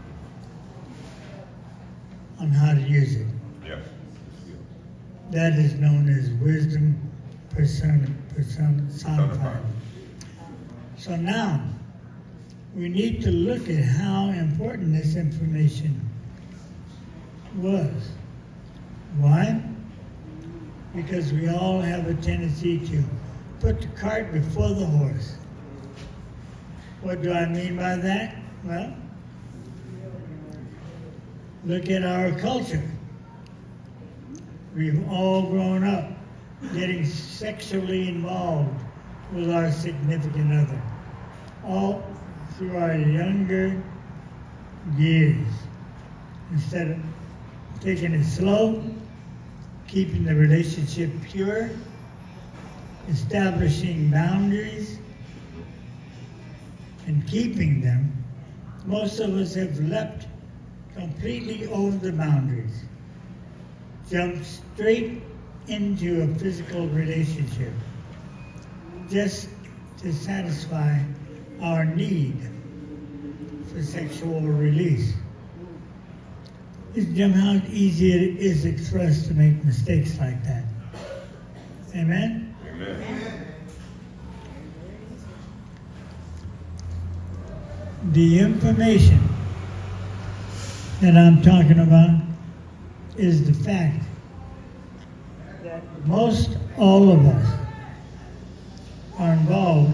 on how to use it. Yeah. That is known as wisdom personified. personified. So now, we need to look at how important this information was. Why? Because we all have a tendency to put the cart before the horse. What do I mean by that? Well, look at our culture. We've all grown up getting sexually involved with our significant other, all through our younger years. Instead of taking it slow, keeping the relationship pure, establishing boundaries, and keeping them, most of us have leapt completely over the boundaries, jumped straight into a physical relationship just to satisfy our need for sexual release. It's just how easy it is for us to make mistakes like that. Amen? Amen. The information that I'm talking about is the fact that most all of us are involved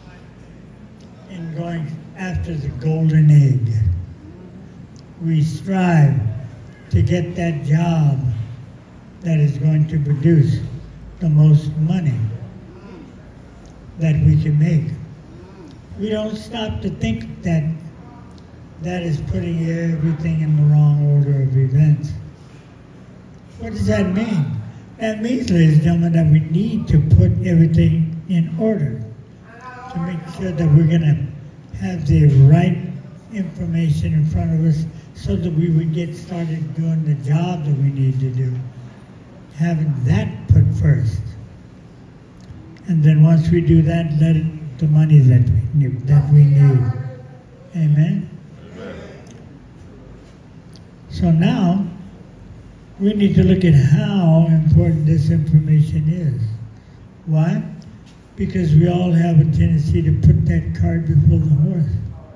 in going after the golden egg. We strive to get that job that is going to produce the most money that we can make. We don't stop to think that that is putting everything in the wrong order of events. What does that mean? That means, ladies and gentlemen, that we need to put everything in order to make sure that we're going to have the right information in front of us so that we would get started doing the job that we need to do. Having that put first. And then once we do that, let it, the money that we need, that we need. Amen? So now, we need to look at how important this information is. Why? Because we all have a tendency to put that cart before the horse.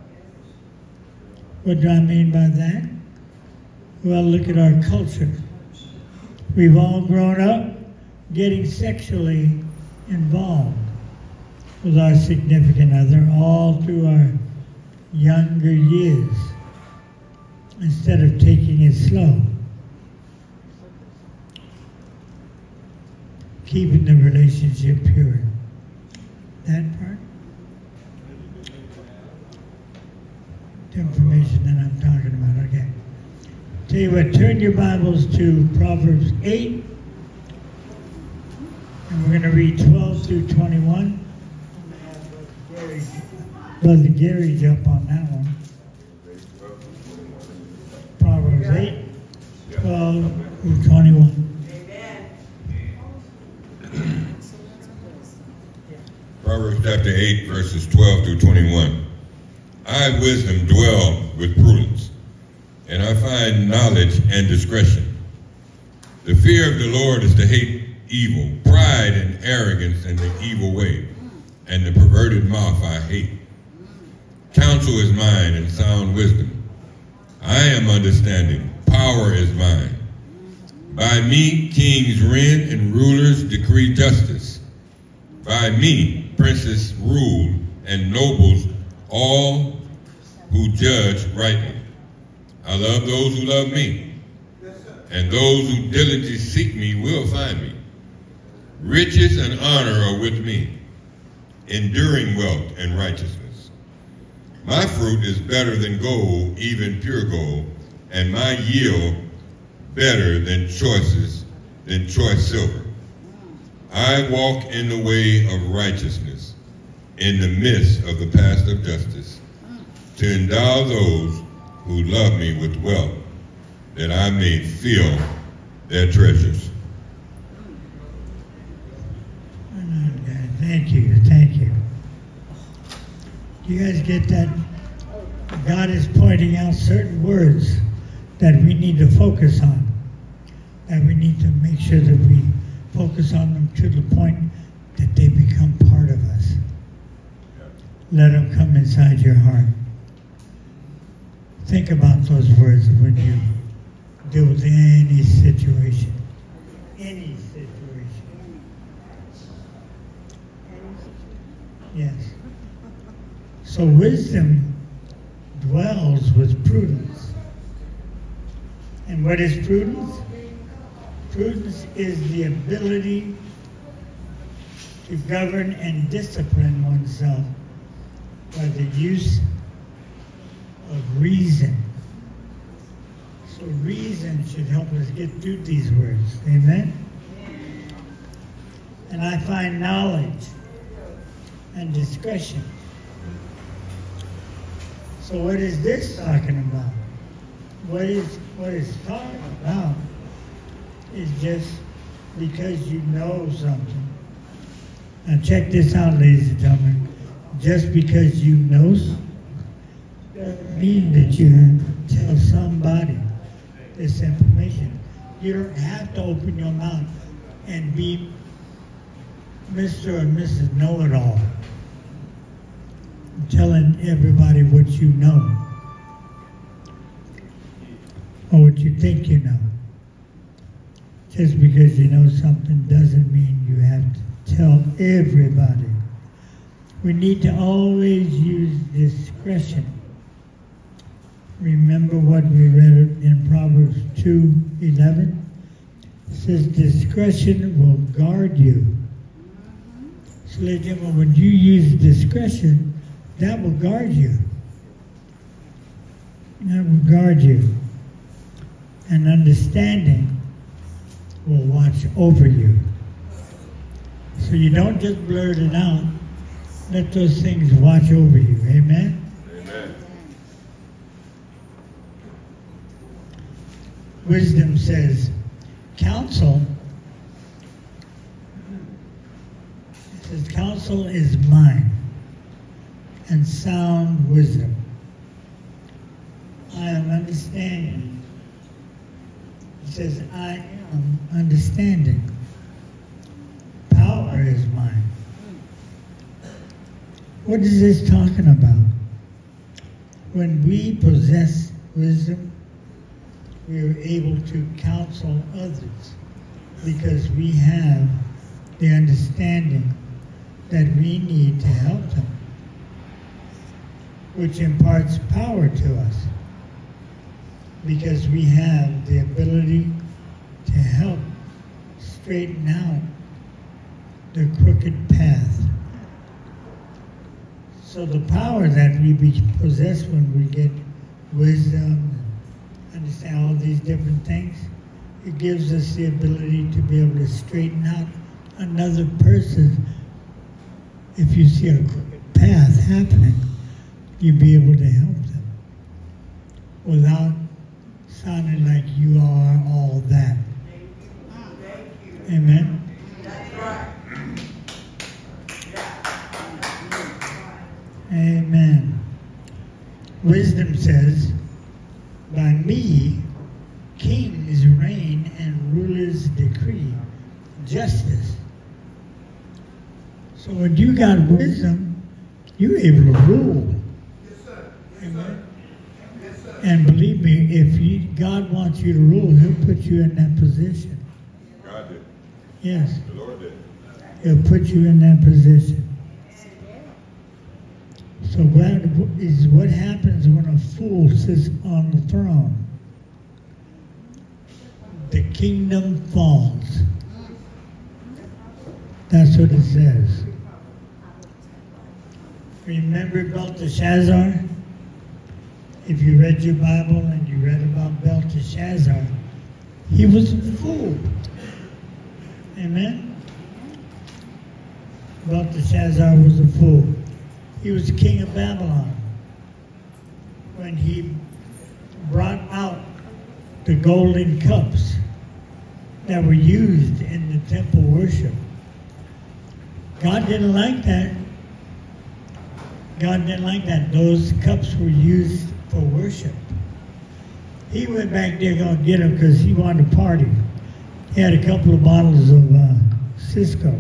What do I mean by that? Well, look at our culture. We've all grown up getting sexually involved with our significant other all through our younger years instead of taking it slow. Keeping the relationship pure. That part? The information that I'm talking about, okay. Tell you what, turn your Bibles to Proverbs eight, and we're going to read twelve through twenty-one. Gary, Brother Gary jump on that one. Proverbs eight, twelve through twenty-one. Proverbs chapter eight, verses twelve through twenty-one. I, wisdom, dwell with prudence, and I find knowledge and discretion. The fear of the Lord is to hate evil, pride and arrogance and the evil way, and the perverted mouth I hate. Counsel is mine and sound wisdom. I am understanding, power is mine. By me kings reign and rulers decree justice. By me princes rule and nobles all who judge rightly. I love those who love me, and those who diligently seek me will find me. Riches and honor are with me, enduring wealth and righteousness. My fruit is better than gold, even pure gold, and my yield better than choices, than choice silver. I walk in the way of righteousness, in the midst of the path of justice, to endow those who love me with wealth, that I may fill their treasures. Thank you, thank you. Do you guys get that? God is pointing out certain words that we need to focus on, that we need to make sure that we focus on them to the point that they become part of us. Let them come inside your heart. Think about those words when you deal with any situation. Any situation. Yes. So wisdom dwells with prudence. And what is prudence? Prudence is the ability to govern and discipline oneself by the use of reason. So reason should help us get through these words. Amen? And I find knowledge and discretion. So what is this talking about? What is what it's talking about is just because you know something Now check this out, ladies and gentlemen. Just because you know doesn't mean that you have to tell somebody this information. You don't have to open your mouth and be Mister or Missus Know-It-All, telling everybody what you know or what you think you know. Just because you know something doesn't mean you have to tell everybody. We need to always use discretion. Remember what we read in Proverbs two eleven? It says discretion will guard you. So ladies and gentlemen, when you use discretion, that will guard you. That will guard you. And understanding will watch over you. So you don't just blurt it out. Let those things watch over you. Amen? Amen. Wisdom says, counsel, it says, counsel is mine, and sound wisdom. I am understanding. It says, I am understanding. Power is mine. What is this talking about? When we possess wisdom, we are able to counsel others because we have the understanding that we need to help them, which imparts power to us because we have the ability to help straighten out the crooked path. So the power that we possess when we get wisdom, understand all these different things, it gives us the ability to be able to straighten out another person. If you see a crooked path happening, you'll be able to help them without sounding like you are all that. Amen? Amen. Wisdom says, by me, kings reign and rulers decree justice. So when you got wisdom, you're able to rule. Yes, sir. Amen. Yes, sir. And believe me, if you, God wants you to rule, he'll put you in that position. God did. Yes, The Lord did. he'll put you in that position. So what is what happens when a fool sits on the throne? The kingdom falls. That's what it says. Remember Belteshazzar? If you read your Bible and you read about Belteshazzar, he was a fool. Amen? Belteshazzar was a fool. He was king of Babylon. When he brought out the golden cups that were used in the temple worship, God didn't like that. God didn't like that. Those cups were used for worship. He went back there going to get them because he wanted to party. He had a couple of bottles of uh, Cisco.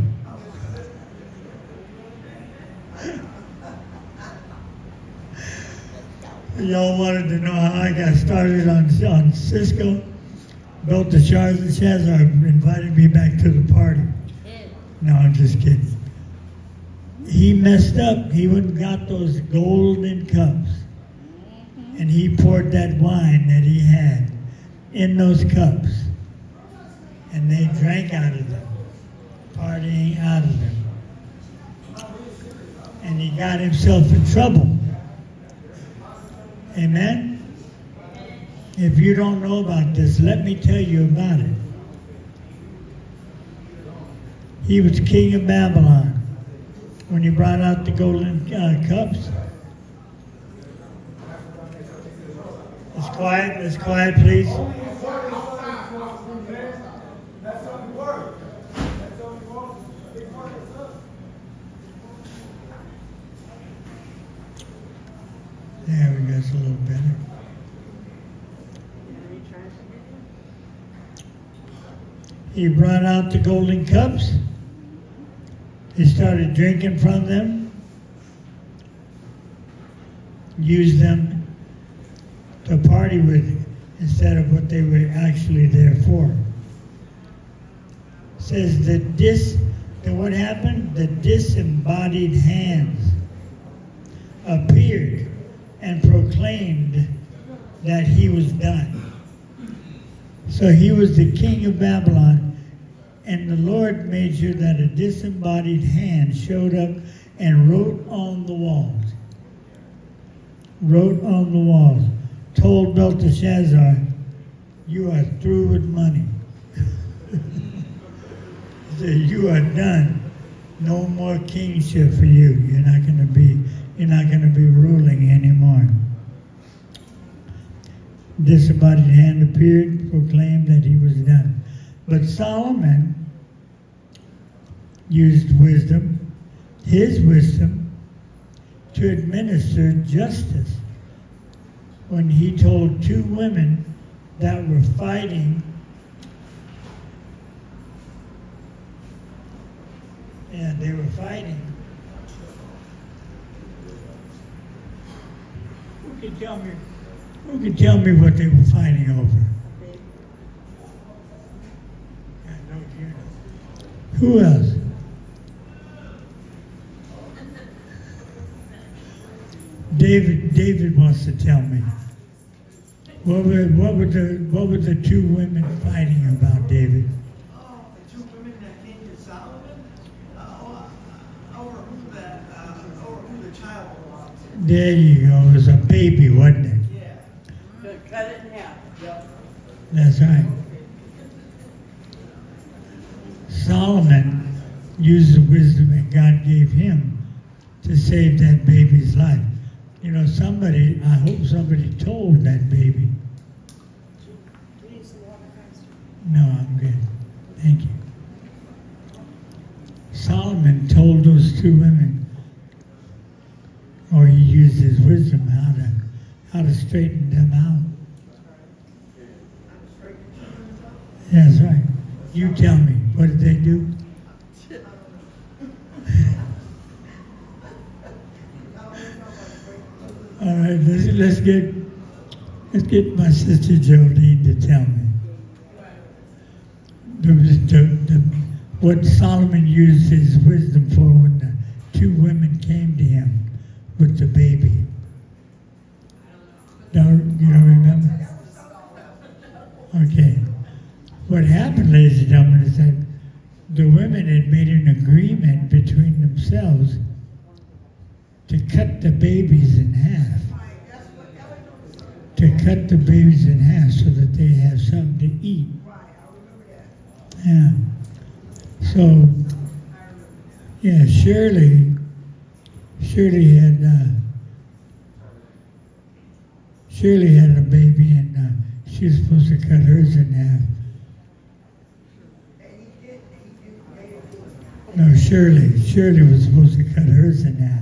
Y'all wanted to know how I got started on, on Cisco? Belteshazzar invited me back to the party. No, I'm just kidding. He messed up. He went and got those golden cups. And he poured that wine that he had in those cups. And they drank out of them, partying out of them. And he got himself in trouble. Amen? If you don't know about this, let me tell you about it. He was king of Babylon when he brought out the golden uh, cups. Let's quiet, let's quiet, please. that's a little better. He brought out the golden cups. They started drinking from them. Used them to party with instead of what they were actually there for. It says that this, that what happened? The disembodied hands appeared and proclaimed that he was done. So he was the king of Babylon, and the Lord made sure that a disembodied hand showed up and wrote on the walls. Wrote on the walls. Told Belteshazzar, you are through with money. He said, you are done. No more kingship for you. You're not going to be, you're not going to be ruling anymore. Disembodied hand appeared, proclaimed that he was done. But Solomon used wisdom, his wisdom, to administer justice when he told two women that were fighting, and they were fighting. Who can tell me? Who can tell me what they were fighting over? Who else? David. David wants to tell me. What were what were the what were the two women fighting about, David? Oh, the two women that came to Solomon, uh, over who that uh, over who the child belongs to. There you go. It was a baby, wasn't it? Yeah. Cut it in half. Yep. That's right. Solomon used the wisdom that God gave him to save that baby's life. You know, somebody, I hope somebody told that baby. No, I'm good. Thank you. Solomon told those two women, or he used his wisdom how to how to straighten them out. That's right. You tell me, what did they do? All right, let's let's get let's get my sister Jolene to tell me the, the, the, what Solomon used his wisdom for when the two women came to him with the baby. Don't you don't remember? Okay. What happened, ladies and gentlemen, is that the women had made an agreement between themselves to cut the babies in half. To cut the babies in half so that they have something to eat. Yeah. So, yeah, Shirley, Shirley had, uh, Shirley had a baby and uh, she was supposed to cut hers in half. No, Shirley. Shirley was supposed to cut hers in half.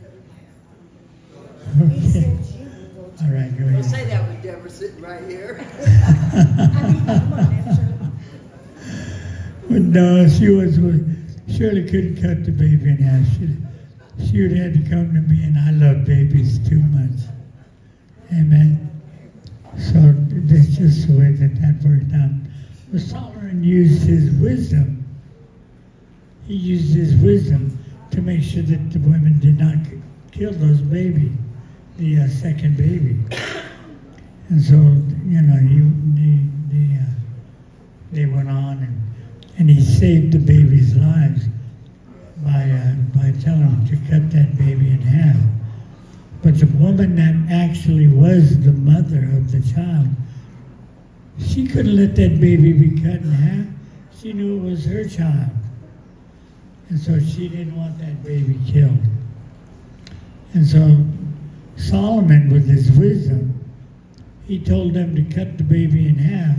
Okay. All right, go ahead. Don't say that with Deborah sitting right here. But no, she was, Shirley couldn't cut the baby in half. She, she would have had to come to me, and I love babies too much. Amen. So that's just the way that that worked out. But Solomon used his wisdom. He used his wisdom to make sure that the women did not kill those babies, the uh, second baby. And so, you know, he, they, they, uh, they went on and, and he saved the baby's lives by, uh, by telling them to cut that baby in half. But the woman that actually was the mother of the child, she couldn't let that baby be cut in half. She knew it was her child. And so she didn't want that baby killed. And so Solomon, with his wisdom, he told them to cut the baby in half,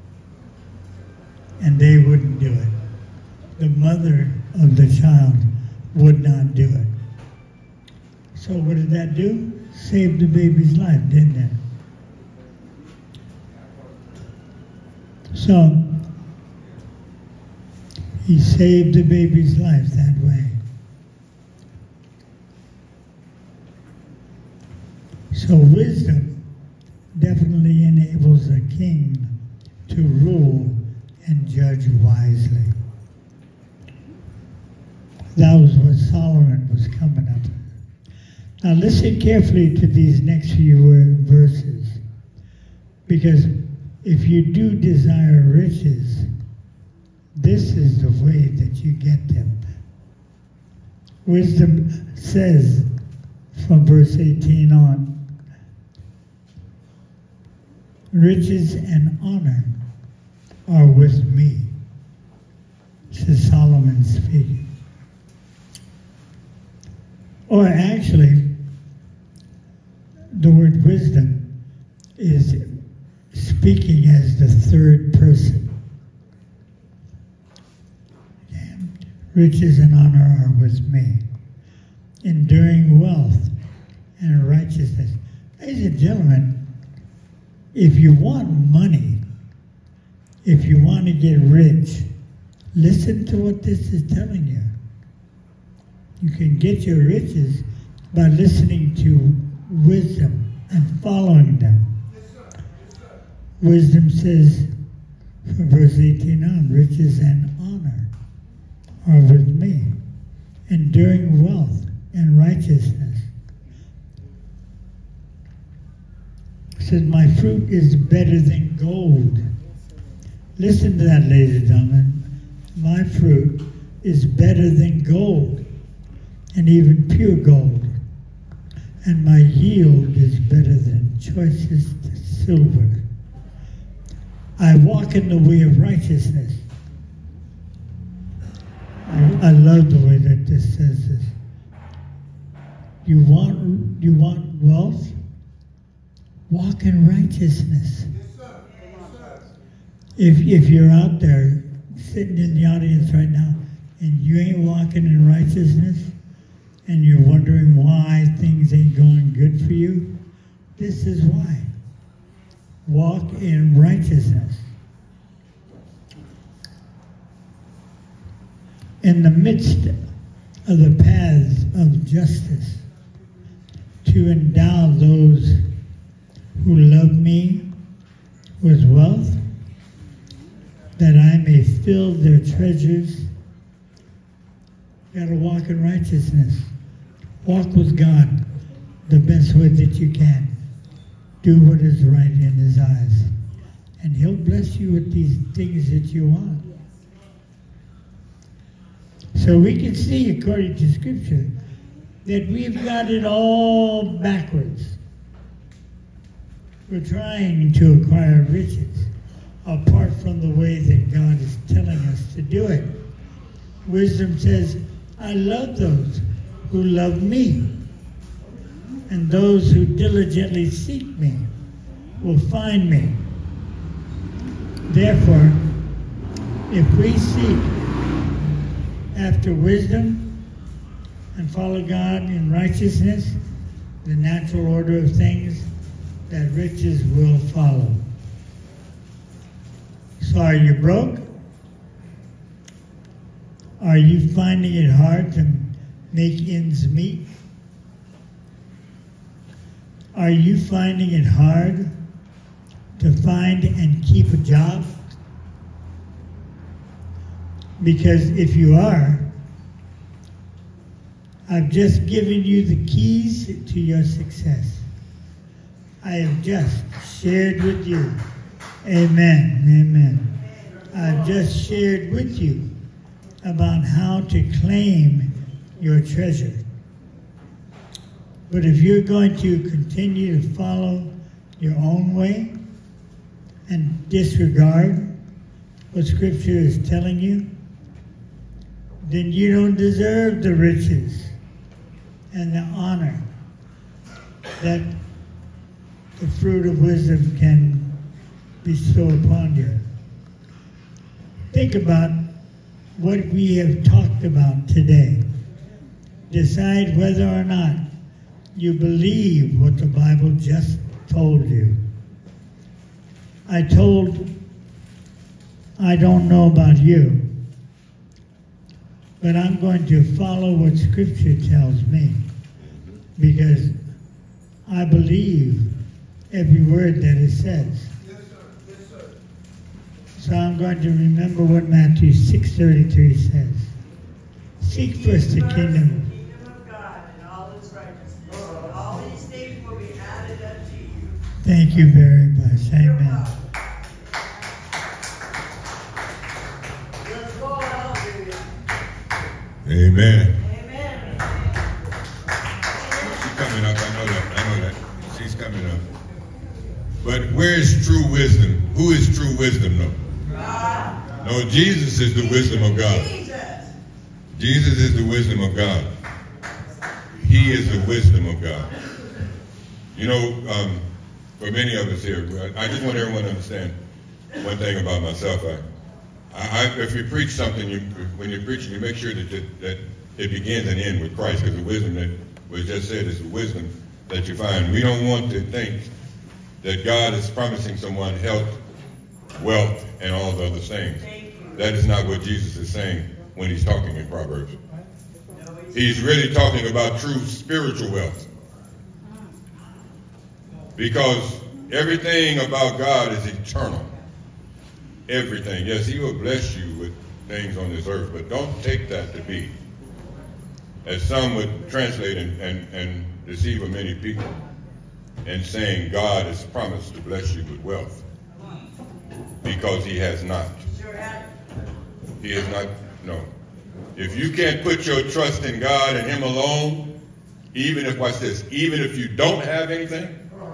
and they wouldn't do it. The mother of the child would not do it. So what did that do? saved the baby's life, didn't it? So, he saved the baby's life that way. So wisdom definitely enables a king to rule and judge wisely. That was what Solomon was coming up. Now listen carefully to these next few verses, because if you do desire riches, this is the way that you get them. Wisdom says from verse eighteen on, riches and honor are with me, says Solomon speaking. Or actually, the word wisdom is speaking as the third person. Riches and honor are with me. Enduring wealth and righteousness. Ladies and gentlemen, if you want money, if you want to get rich, listen to what this is telling you. You can get your riches by listening to wisdom and following them. Wisdom says, from verse eighteen on, riches and honor are with me, enduring wealth and righteousness. It says, my fruit is better than gold. Listen to that, ladies and gentlemen. My fruit is better than gold, and even pure gold. And my yield is better than choicest silver. I walk in the way of righteousness. I, I love the way that this says this. You want, you want wealth? Walk in righteousness. If, if you're out there sitting in the audience right now and you ain't walking in righteousness and you're wondering why things ain't going good for you, this is why. Walk in righteousness. In the midst of the paths of justice, to endow those who love me with wealth, that I may fill their treasures. You gotta walk in righteousness. Walk with God the best way that you can. Do what is right in his eyes. And he'll bless you with these things that you want. So we can see, according to Scripture, that we've got it all backwards. We're trying to acquire riches apart from the way that God is telling us to do it. Wisdom says, I love those who love me, and those who diligently seek me will find me. Therefore, if we seek after wisdom and follow God in righteousness, the natural order of things, that riches will follow. So are you broke? Are you finding it hard to make ends meet? Are you finding it hard to find and keep a job? Because if you are, I've just given you the keys to your success. I have just shared with you. Amen. Amen. I've just shared with you about how to claim your treasure. But if you're going to continue to follow your own way and disregard what Scripture is telling you, then you don't deserve the riches and the honor that the fruit of wisdom can bestow upon you. Think about what we have talked about today. Decide whether or not you believe what the Bible just told you. I told, I don't know about you, but I'm going to follow what Scripture tells me, because I believe every word that it says. Yes, sir. Yes, sir. So I'm going to remember what Matthew six thirty-three says. Seek first the kingdom. Kingdom of God and all its righteousness, and all these things will be added unto you. Thank you very much. Amen. Let's go out, baby. Amen. Amen. She's coming up. I know that. I know that. She's coming up. But where is true wisdom? Who is true wisdom, though? God. No, Jesus is the wisdom of God. Jesus. Jesus is the wisdom of God. He is the wisdom of God. You know, um, for many of us here, I just want everyone to understand one thing about myself. I, I, if you preach something, you, when you're preaching, you make sure that, that, that it begins and ends with Christ, because the wisdom that was just said is the wisdom that you find. We don't want to think that God is promising someone health, wealth, and all the other things. That is not what Jesus is saying when he's talking in Proverbs. He's really talking about true spiritual wealth. Because everything about God is eternal. Everything. Yes, he will bless you with things on this earth, but don't take that to be, as some would translate and, and, and deceive many people, and saying God has promised to bless you with wealth, because he has not. He has not, no. If you can't put your trust in God and him alone, even if, watch this, even if you don't have anything,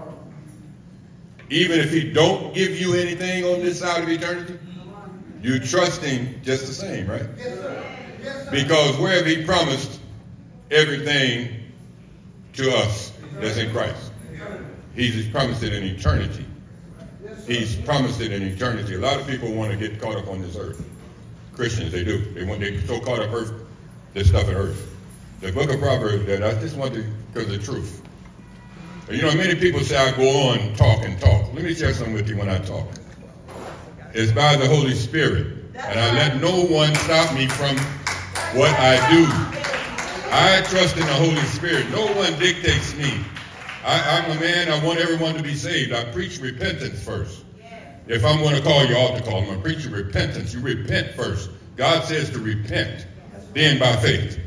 even if he don't give you anything on this side of eternity, you trust him just the same, right? Yes, sir. Yes, sir. Because where have he promised everything to us that's in Christ? He's promised it in eternity. He's promised it in eternity. A lot of people want to get caught up on this earth. Christians, they do. They want, they're so caught up earth, this stuff in earth. The book of Proverbs, that I just want to, because of the truth. You know, many people say I go on, talk and talk. Let me share something with you when I talk. It's by the Holy Spirit. And I let no one stop me from what I do. I trust in the Holy Spirit. No one dictates me. I, I'm a man, I want everyone to be saved. I preach repentance first. If I'm going to call you, I ought to call them. I preach repentance. You repent first. God says to repent, then by faith.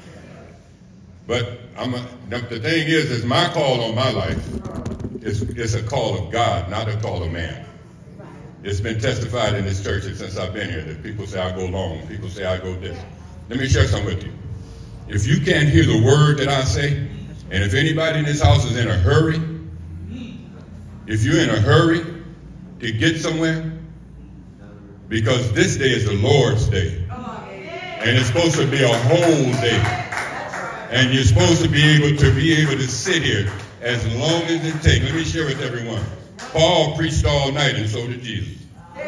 But I'm a, the thing is, is my call on my life is it's a call of God, not a call of man. It's been testified in this church since I've been here that people say I go long, people say I go this. Let me share something with you. If you can't hear the word that I say, and if anybody in this house is in a hurry, if you're in a hurry to get somewhere, because this day is the Lord's day, and it's supposed to be a whole day. And you're supposed to be able to be able to sit here as long as it takes. Let me share with everyone. Paul preached all night, and so did Jesus.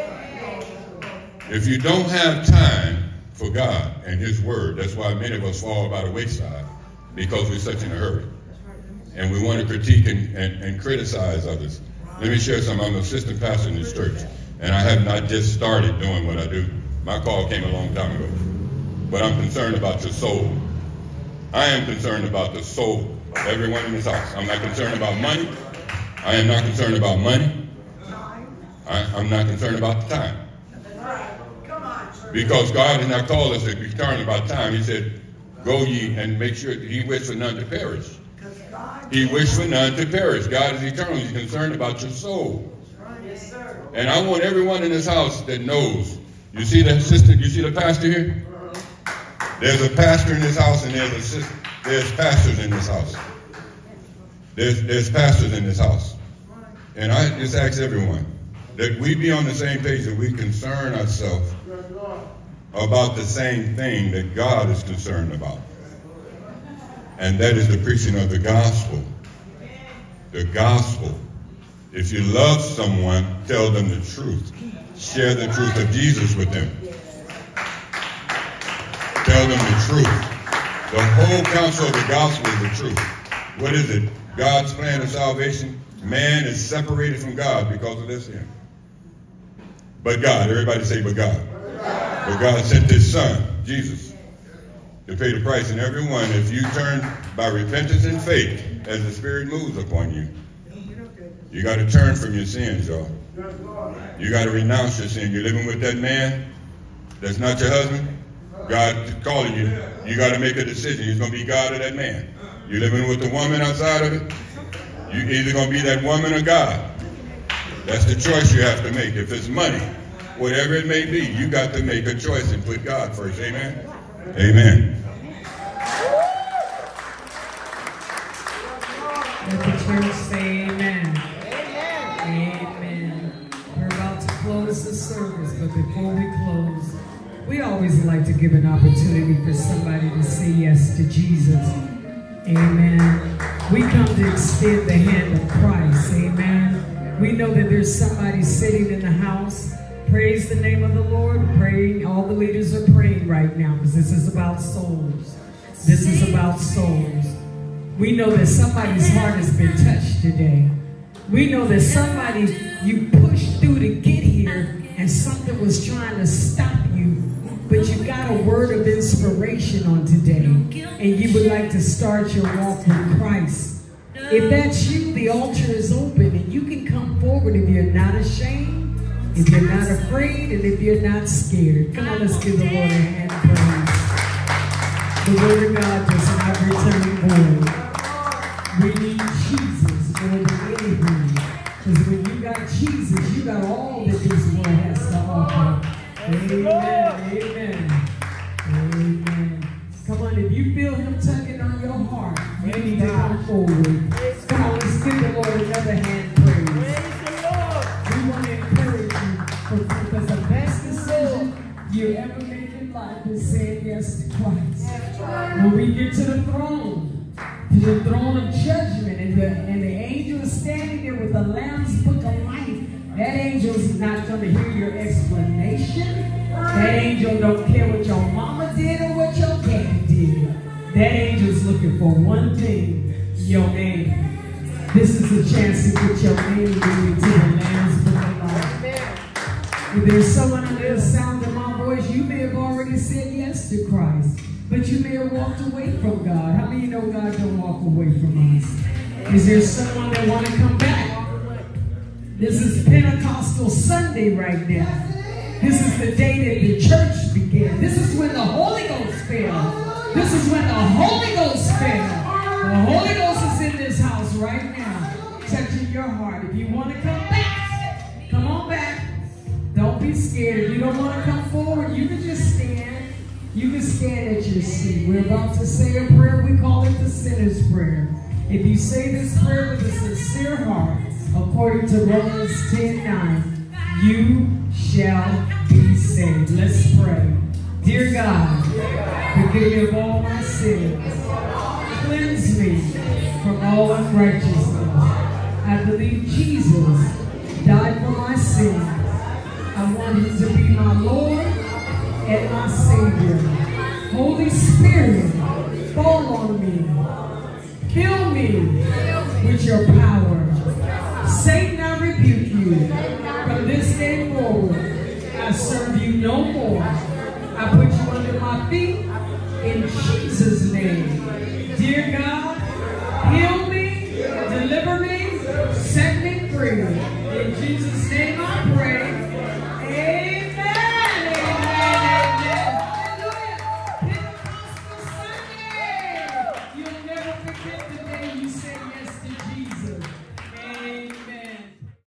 If you don't have time for God and his word, that's why many of us fall by the wayside, because we're such in a hurry. And we want to critique and, and, and criticize others. Let me share something. I'm an assistant pastor in this church, and I have not just started doing what I do. My call came a long time ago. But I'm concerned about your soul. I am concerned about the soul of everyone in this house. I'm not concerned about money. I am not concerned about money. I, I'm not concerned about the time. Because God did not call us to be concerned about time. He said, go ye and make sure that he wished for none to perish. He wished for none to perish. God is eternal. He's concerned about your soul. And I want everyone in this house that knows. You see the assistant, you see the pastor here? There's a pastor in this house, and there's a sister, there's pastors in this house. There's, there's pastors in this house. And I just ask everyone that we be on the same page, that we concern ourselves about the same thing that God is concerned about. And that is the preaching of the gospel. The gospel. If you love someone, tell them the truth. Share the truth of Jesus with them. Tell them the truth. The whole counsel of the gospel is the truth. What is it? God's plan of salvation. Man is separated from God because of their sin. But God, everybody say, but God. But God sent his son, Jesus, to pay the price. And everyone, if you turn by repentance and faith as the Spirit moves upon you, you got to turn from your sins, y'all. You got to renounce your sin. You're living with that man that's not your husband. God is calling you. You got to make a decision. He's going to be God or that man. You're living with the woman outside of it. You're either going to be that woman or God. That's the choice you have to make. If it's money, whatever it may be, you got to make a choice and put God first. Amen? Amen. Let the church say amen. Amen. We're about to close the service, but before we close, we always like to give an opportunity for somebody to say yes to Jesus. Amen. We come to extend the hand of Christ. Amen. We know that there's somebody sitting in the house. Praise the name of the Lord. Praying. All the leaders are praying right now because this is about souls. This is about souls. We know that somebody's heart has been touched today. We know that somebody, you pushed through to get here and something was trying to stop you, but you got a word of inspiration on today and you would like to start your walk with Christ. If that's you, the altar is open and you can come forward if you're not ashamed, if you're not afraid, and if you're not scared. Come on, let's give the Lord a hand of praise. The word of God does not return void. We need Jesus more than anything. Because when you got Jesus, you got all that this world has to offer. Amen. Amen. Amen. Come on, if you feel him tugging on your heart, you need to come forward. Come on, let's give the Lord another hand praise. We want to encourage you because the best decision you ever make in life is saying yes to Christ. When we get to the throne, to the throne of judgment, and the, and the angel is standing there with the Lamb's book of life, that angel is not going to hear your explanation. That angel don't care what your mama did or what your daddy did. That angel's looking for one thing, your name. This is a chance to get your name into the Lamb's book of life. If there's someone under the sound of my voice, you may have already said yes to Christ, but you may have walked away from God. How many of you know God don't walk away from us? Is there someone that want to come back? This is Pentecostal Sunday right now. This is the day that the church began. This is when the Holy Ghost fell. This is when the Holy Ghost fell. The Holy Ghost is in this house right now, touching your heart. If you want to come back, come on back. Don't be scared. If you don't want to come forward, you can just stand. You can stand at your seat. We're about to say a prayer. We call it the sinner's prayer. If you say this prayer with a sincere heart, according to Romans ten nine, you shall be saved. Let's pray. Dear God, forgive me of all my sins. Cleanse me from all unrighteousness. I believe Jesus died for my sins. I want him to be my Lord and my Savior. Holy Spirit, fall on me. Fill me with your power. Satan, I rebuke you. From this day forward, I serve you no more. I put you under my feet in Jesus' name. Dear God, heal me, deliver me, set me free. In Jesus' name I pray.